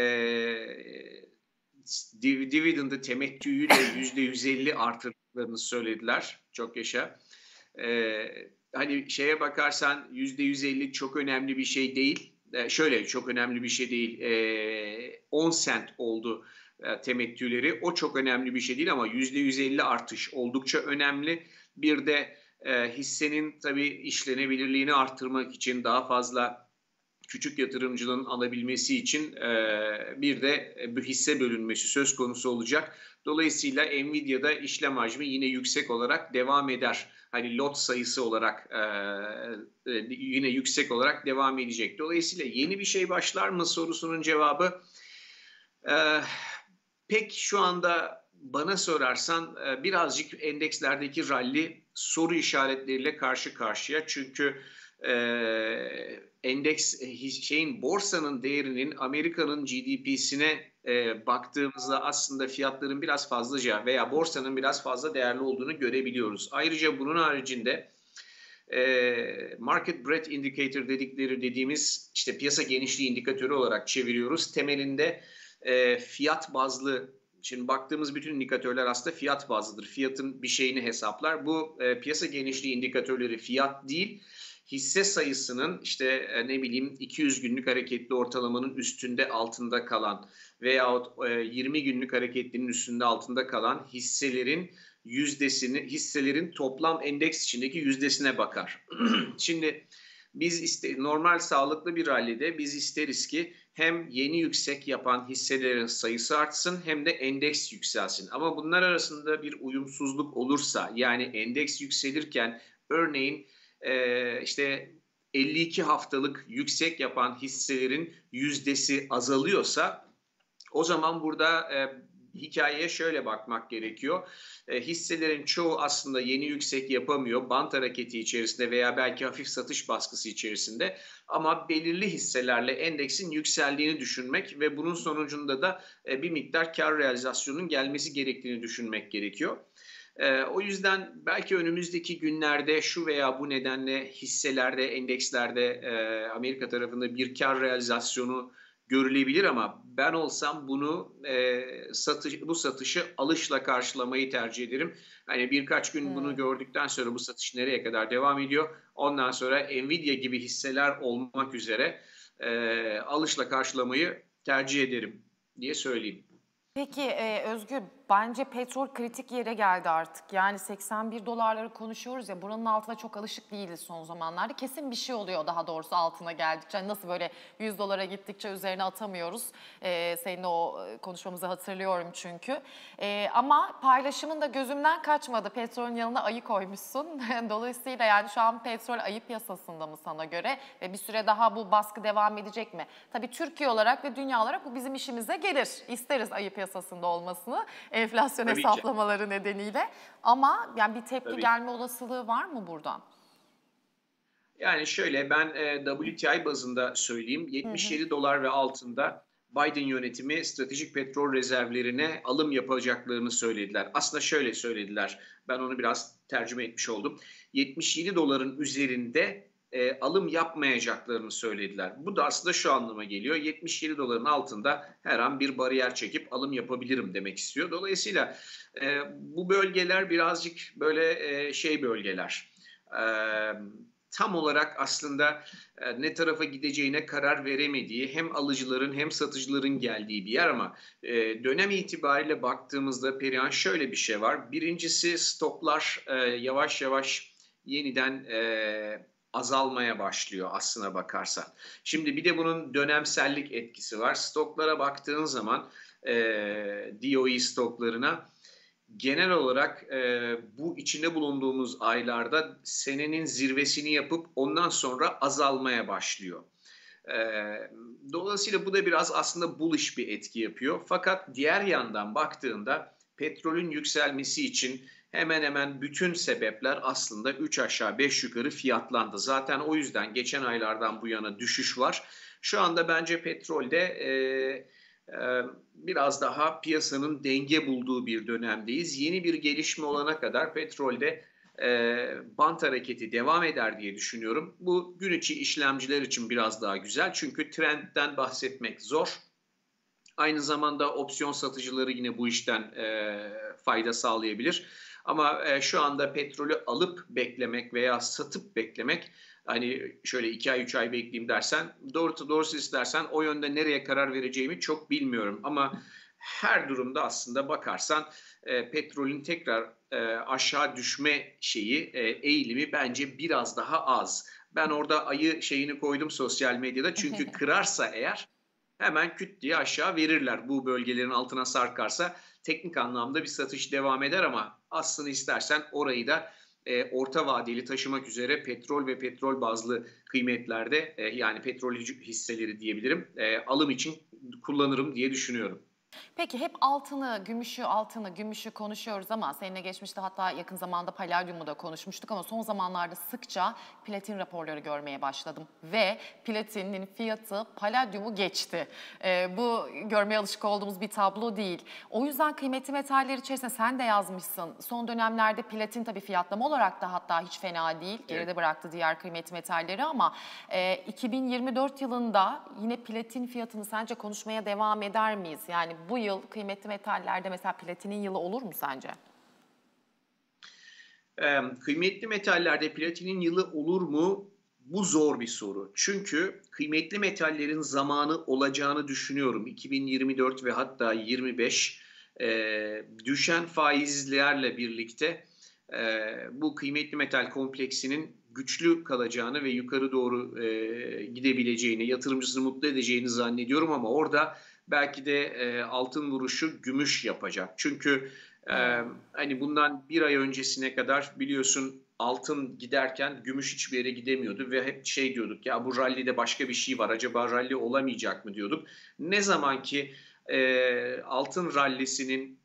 dividend'ı temettüyü de %150 artırdıklarını söylediler. Çok yaşa. Hani şeye bakarsan %150 çok önemli bir şey değil. Şöyle çok önemli bir şey değil. 10 sent oldu temettüleri. O çok önemli bir şey değil ama %150 artış oldukça önemli. Bir de hissenin tabii işlenebilirliğini arttırmak için daha fazla küçük yatırımcının alabilmesi için bir de bir hisse bölünmesi söz konusu olacak. Dolayısıyla Nvidia'da işlem hacmi yine yüksek olarak devam eder. Hani lot sayısı olarak yine yüksek olarak devam edecek. Dolayısıyla yeni bir şey başlar mı sorusunun cevabı pek şu anda bana sorarsan birazcık endekslerdeki rally soru işaretleriyle karşı karşıya. Çünkü endeks borsanın değerinin Amerika'nın GDP'sine baktığımızda aslında fiyatların biraz fazlaca veya borsanın biraz fazla değerli olduğunu görebiliyoruz. Ayrıca bunun haricinde market breadth indicator dediğimiz işte piyasa genişliği indikatörü olarak çeviriyoruz. Temelinde fiyat bazlı, şimdi baktığımız bütün indikatörler aslında fiyat bazlıdır. Fiyatın bir şeyini hesaplar. Bu piyasa genişliği indikatörleri fiyat değil, hisse sayısının işte 200 günlük hareketli ortalamanın üstünde altında kalan veyahut 20 günlük hareketlinin üstünde altında kalan hisselerin toplam endeks içindeki yüzdesine bakar. Şimdi biz normal sağlıklı bir rallide biz isteriz ki hem yeni yüksek yapan hisselerin sayısı artsın hem de endeks yükselsin. Ama bunlar arasında bir uyumsuzluk olursa, yani endeks yükselirken örneğin işte 52 haftalık yüksek yapan hisselerin yüzdesi azalıyorsa o zaman burada hikayeye şöyle bakmak gerekiyor. Hisselerin çoğu aslında yeni yüksek yapamıyor. Bant hareketi içerisinde veya belki hafif satış baskısı içerisinde. Ama belirli hisselerle endeksin yükseldiğini düşünmek ve bunun sonucunda da bir miktar kar realizasyonunun gelmesi gerektiğini düşünmek gerekiyor. O yüzden belki önümüzdeki günlerde şu veya bu nedenle hisselerde, endekslerde Amerika tarafında bir kar realizasyonu görülebilir ama ben olsam bunu bu satışı alışla karşılamayı tercih ederim. Hani birkaç gün bunu gördükten sonra bu satış nereye kadar devam ediyor? Ondan sonra Nvidia gibi hisseler olmak üzere alışla karşılamayı tercih ederim diye söyleyeyim. Peki Özgür, bence petrol kritik yere geldi artık. Yani 81 dolarları konuşuyoruz ya, buranın altına çok alışık değiliz son zamanlarda. Kesin bir şey oluyor daha doğrusu altına geldikçe. Hani nasıl böyle 100 dolara gittikçe üzerine atamıyoruz. Seninle o konuşmamızı hatırlıyorum çünkü. Ama paylaşımın da gözümden kaçmadı. Petrolün yanına ayı koymuşsun. Dolayısıyla yani şu an petrol ayı piyasasında mı sana göre? Ve bir süre daha bu baskı devam edecek mi? Tabii Türkiye olarak ve dünya olarak bu bizim işimize gelir. İsteriz ayı piyasasında olmasını. Enflasyon Tabii hesaplamaları ki. nedeniyle. Ama yani bir tepki Tabii. gelme olasılığı var mı buradan? Yani şöyle ben WTI bazında söyleyeyim. 77 dolar ve altında Biden yönetimi stratejik petrol rezervlerine alım yapacaklarını söylediler. Aslında şöyle söylediler, ben onu biraz tercüme etmiş oldum. 77 doların üzerinde alım yapmayacaklarını söylediler. Bu da aslında şu anlama geliyor. 77 doların altında her an bir bariyer çekip alım yapabilirim demek istiyor. Dolayısıyla bu bölgeler birazcık böyle bölgeler. Tam olarak aslında ne tarafa gideceğine karar veremediği, hem alıcıların hem satıcıların geldiği bir yer ama dönem itibariyle baktığımızda Perihan şöyle bir şey var. Birincisi stoklar yavaş yavaş yeniden azalmaya başlıyor aslına bakarsan. Şimdi bir de bunun dönemsellik etkisi var. Stoklara baktığın zaman DOE stoklarına genel olarak bu içinde bulunduğumuz aylarda senenin zirvesini yapıp ondan sonra azalmaya başlıyor. Dolayısıyla bu da biraz aslında bullish bir etki yapıyor. Fakat diğer yandan baktığında petrolün yükselmesi için hemen hemen bütün sebepler aslında 3 aşağı 5 yukarı fiyatlandı. Zaten o yüzden geçen aylardan bu yana düşüş var. Şu anda bence petrolde biraz daha piyasanın denge bulduğu bir dönemdeyiz. Yeni bir gelişme olana kadar petrolde bant hareketi devam eder diye düşünüyorum. Bu gün içi işlemciler için biraz daha güzel. Çünkü trendten bahsetmek zor. Aynı zamanda opsiyon satıcıları yine bu işten fayda sağlayabilir. Ama şu anda petrolü alıp beklemek veya satıp beklemek, hani şöyle 2 ay 3 ay bekleyeyim dersen, doğrusu istersen o yönde nereye karar vereceğimi çok bilmiyorum. Ama her durumda aslında bakarsan petrolün tekrar aşağı düşme eğilimi bence biraz daha az. Ben orada ayı koydum sosyal medyada, çünkü kırarsa eğer hemen küt diye aşağı verirler. Bu bölgelerin altına sarkarsa teknik anlamda bir satış devam eder ama aslını istersen orayı da orta vadeli taşımak üzere petrol ve petrol bazlı kıymetlerde yani petrol hisseleri diyebilirim, alım için kullanırım diye düşünüyorum. Peki hep gümüşü konuşuyoruz ama seninle geçmişte hatta yakın zamanda paladyumu da konuşmuştuk ama son zamanlarda sıkça platin raporları görmeye başladım. Ve platinin fiyatı paladyumu geçti. Bu görmeye alışık olduğumuz bir tablo değil. O yüzden kıymetli metaller içerisinde sen de yazmışsın. Son dönemlerde platin tabii fiyatlama olarak da hatta hiç fena değil. Geride bıraktı diğer kıymetli metalleri ama 2024 yılında yine platin fiyatını sence konuşmaya devam eder miyiz? Yani bu yıl kıymetli metallerde mesela platinin yılı olur mu sence? Kıymetli metallerde platinin yılı olur mu? Bu zor bir soru. Çünkü kıymetli metallerin zamanı olacağını düşünüyorum. 2024 ve hatta 25 düşen faizlerle birlikte bu kıymetli metal kompleksinin güçlü kalacağını ve yukarı doğru gidebileceğini, yatırımcısını mutlu edeceğini zannediyorum ama orada belki de altın vuruşu gümüş yapacak. Çünkü hani bundan bir ay öncesine kadar biliyorsun altın giderken gümüş hiçbir yere gidemiyordu ve hep diyorduk ya bu rallide başka bir şey var, acaba ralli olamayacak mı diyorduk. Ne zaman ki altın rallisinin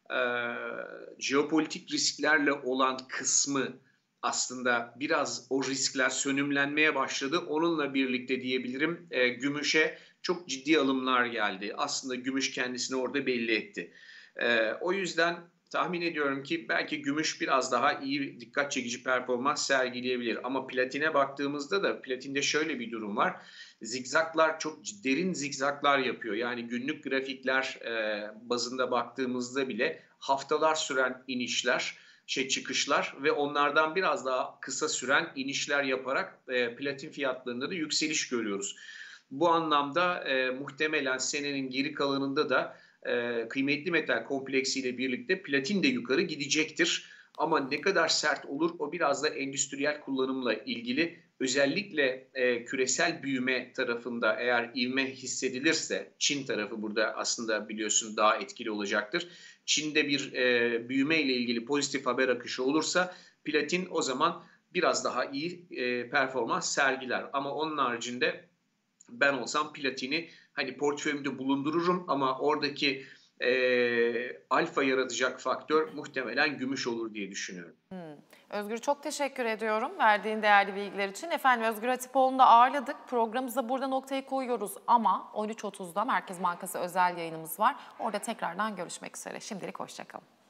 jeopolitik risklerle olan kısmı aslında biraz o riskler sönümlenmeye başladı. Onunla birlikte diyebilirim gümüşe çok ciddi alımlar geldi. Aslında gümüş kendisini orada belli etti. O yüzden tahmin ediyorum ki belki gümüş biraz daha iyi, dikkat çekici performans sergileyebilir. Ama platine baktığımızda da platinde şöyle bir durum var. Zigzaklar, çok derin zigzaklar yapıyor. Yani günlük grafikler bazında baktığımızda bile haftalar süren inişler, çıkışlar ve onlardan biraz daha kısa süren inişler yaparak platin fiyatlarında da yükseliş görüyoruz. Bu anlamda muhtemelen senenin geri kalanında da kıymetli metal kompleksiyle birlikte platin de yukarı gidecektir. Ama ne kadar sert olur o biraz da endüstriyel kullanımla ilgili. Özellikle küresel büyüme tarafında eğer ivme hissedilirse, Çin tarafı burada aslında biliyorsun daha etkili olacaktır. Çin'de bir büyüme ile ilgili pozitif haber akışı olursa platin o zaman biraz daha iyi performans sergiler. Ama onun haricinde ben olsam platini hani portföyümde bulundururum ama oradaki alfa yaratacak faktör muhtemelen gümüş olur diye düşünüyorum. Özgür, çok teşekkür ediyorum verdiğin değerli bilgiler için. Efendim, Özgür Hatipoğlu'nu da ağırladık. Programımıza burada noktayı koyuyoruz ama 13.30'da Merkez Bankası özel yayınımız var. Orada tekrardan görüşmek üzere. Şimdilik hoşça kalın.